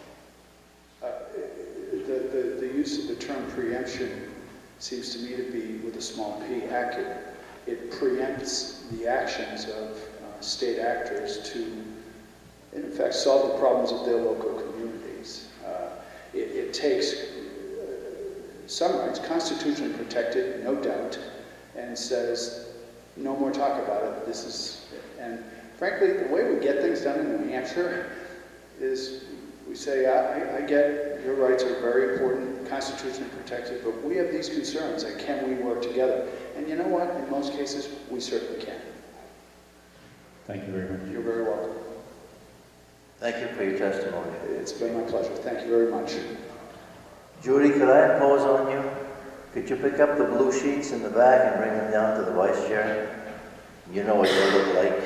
[SPEAKER 12] The use of the term preemption seems to me to be, with a small p, accurate. It preempts the actions of state actors to, in fact, solve the problems of their local communities. It takes some rights, constitutionally protected, no doubt, and says, no more talk about it. This is, and frankly, the way we get things done in New Hampshire is we say, I get your rights are very important, constitutionally protected, but we have these concerns, and can we work together? And you know what? In most cases, we certainly can.
[SPEAKER 11] Thank you very much.
[SPEAKER 12] You're very welcome.
[SPEAKER 1] Thank you for your testimony.
[SPEAKER 12] It's been my pleasure. Thank you very much.
[SPEAKER 1] Judy, could I impose on you? Could you pick up the blue sheets in the back and bring them down to the vice chair? You know what they look like.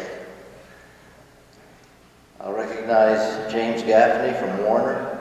[SPEAKER 1] I'll recognize James Gaffney from Warner.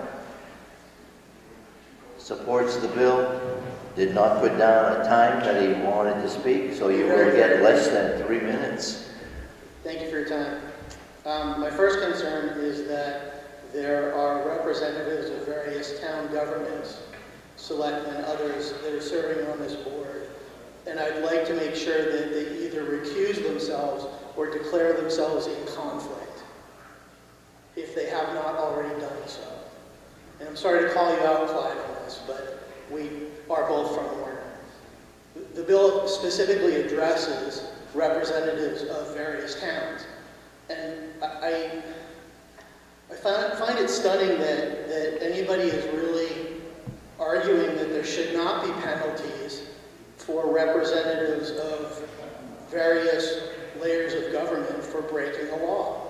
[SPEAKER 1] Supports the bill. Did not put down a time that he wanted to speak, so you will get less than 3 minutes.
[SPEAKER 16] Thank you for your time. My first concern is that there are representatives of various town governments, selectmen, others that are serving on this board. And I'd like to make sure that they either recuse themselves or declare themselves in conflict, if they have not already done so. And I'm sorry to call you out, Clyde, on this, but we are both from Warner. The bill specifically addresses representatives of various towns. And I find it stunning that anybody is really arguing that there should not be penalties for representatives of various layers of government for breaking a law.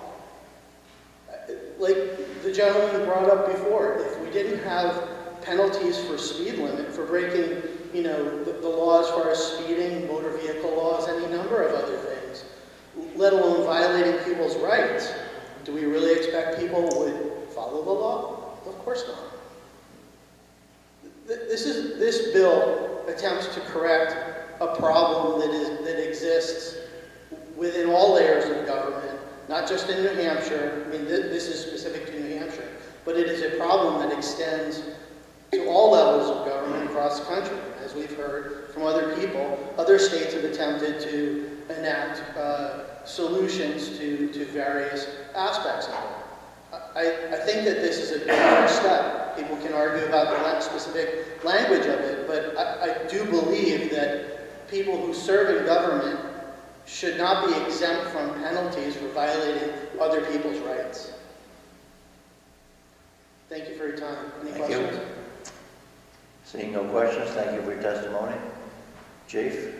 [SPEAKER 16] Like the gentleman brought up before, if we didn't have penalties for speed limit, for breaking, you know, the law as far as speeding, motor vehicle laws, any number of other things, let alone violating people's rights, do we really expect people would follow the law? Of course not. This bill attempts to correct a problem that exists within all layers of government, not just in New Hampshire. I mean, this is specific to New Hampshire, but it is a problem that extends to all levels of government across the country. As we've heard from other people, other states have attempted to enact solutions to various aspects of it. I think that this is a good first step. People can argue about the specific language of it, but I do believe that people who serve in government should not be exempt from penalties for violating other people's rights. Thank you for your time. Any questions?
[SPEAKER 1] Thank you. Seeing no questions, thank you for your testimony. Chief?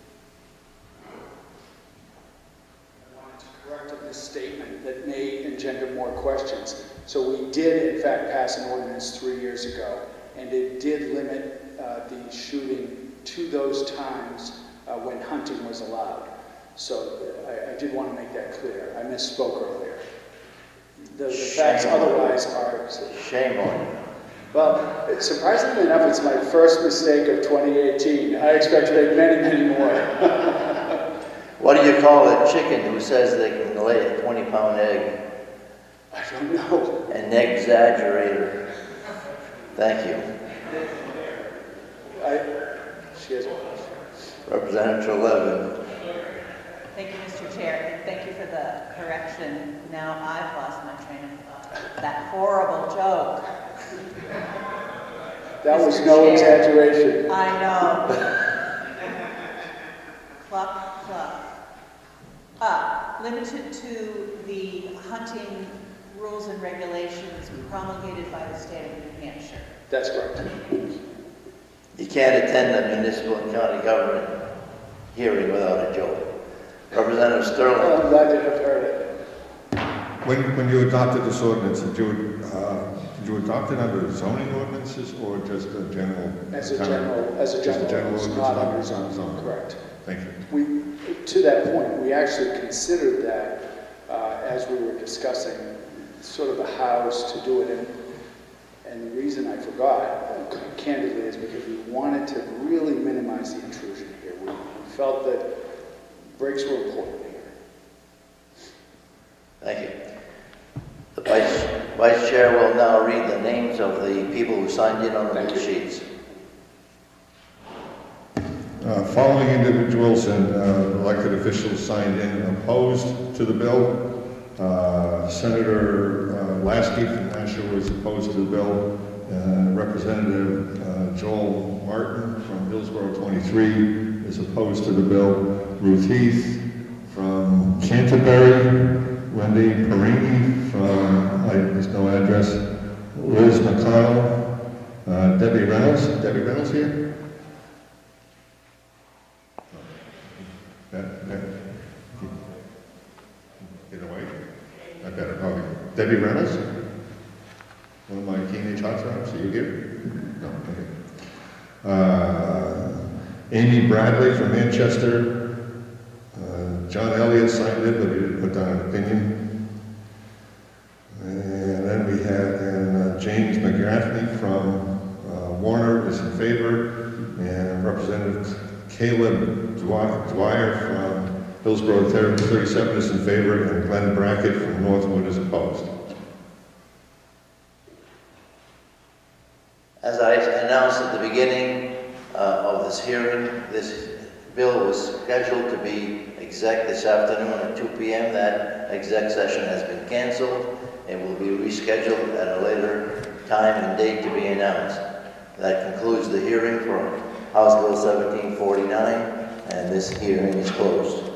[SPEAKER 12] I wanted to correct a misstatement that may engender more questions. So we did, in fact, pass an ordinance 3 years ago, and it did limit the shooting to those times when hunting was allowed. So I did want to make that clear. I misspoke earlier. The facts otherwise are...
[SPEAKER 1] Shame on you.
[SPEAKER 12] Well, surprisingly enough, it's my first mistake of 2018. I expect to make many, many more.
[SPEAKER 1] What do you call a chicken who says they can lay a 20-pound egg?
[SPEAKER 12] I don't know.
[SPEAKER 1] An exaggerator. Thank you.
[SPEAKER 12] She has a question.
[SPEAKER 1] Representative Levin.
[SPEAKER 5] Thank you, Mr. Chair, and thank you for the correction. Now I've lost my train of thought. That horrible joke.
[SPEAKER 12] That was
[SPEAKER 5] Mr.
[SPEAKER 12] no
[SPEAKER 5] Chair,
[SPEAKER 12] exaggeration.
[SPEAKER 5] I know. Cluck. club, limited to the hunting rules and regulations promulgated by the state of New Hampshire.
[SPEAKER 9] That's correct.
[SPEAKER 1] You can't attend a municipal and county government hearing without a joke. Representative Sterling.
[SPEAKER 9] I'm glad to have heard it.
[SPEAKER 19] When you adopted this ordinance, did you adopt it under zoning ordinances or just a general?
[SPEAKER 17] As a general,
[SPEAKER 19] ordinance,
[SPEAKER 17] not under zoning, correct.
[SPEAKER 19] Thank you.
[SPEAKER 17] To that point, we actually considered that as we were discussing sort of the hows to do it. And the reason I forgot, candidly, is because we wanted to really minimize the intrusion here. We felt that breaks were important here.
[SPEAKER 1] Thank you. The Vice Chair will now read the names of the people who signed in on the blue sheets.
[SPEAKER 19] Following individuals and elected officials signed in opposed to the bill. Senator Lasky from Nashua is opposed to the bill. Representative Joel Martin from Hillsborough 23 is opposed to the bill. Ruth Heath from Canterbury. Wendy Perini from, there's no address. Liz McConnell. Debbie Reynolds. Debbie Reynolds here? Get away? I better. Okay. Debbie Reynolds? One of my teenage hotshots. Are you here? No. Okay. Amy Bradley from Manchester. John Elliott signed it, but he didn't put down an opinion. And then we had James McGrathney from Warner is in favor, and Representative Caleb Dwyer from Hillsborough 37 is in favor, and Glenn Brackett from Northwood is opposed.
[SPEAKER 1] As I announced at the beginning of this hearing, this bill was scheduled to be exec this afternoon at 2 p.m. That exec session has been canceled and will be rescheduled at a later time and date to be announced. That concludes the hearing for House Bill 1749, and this hearing is closed.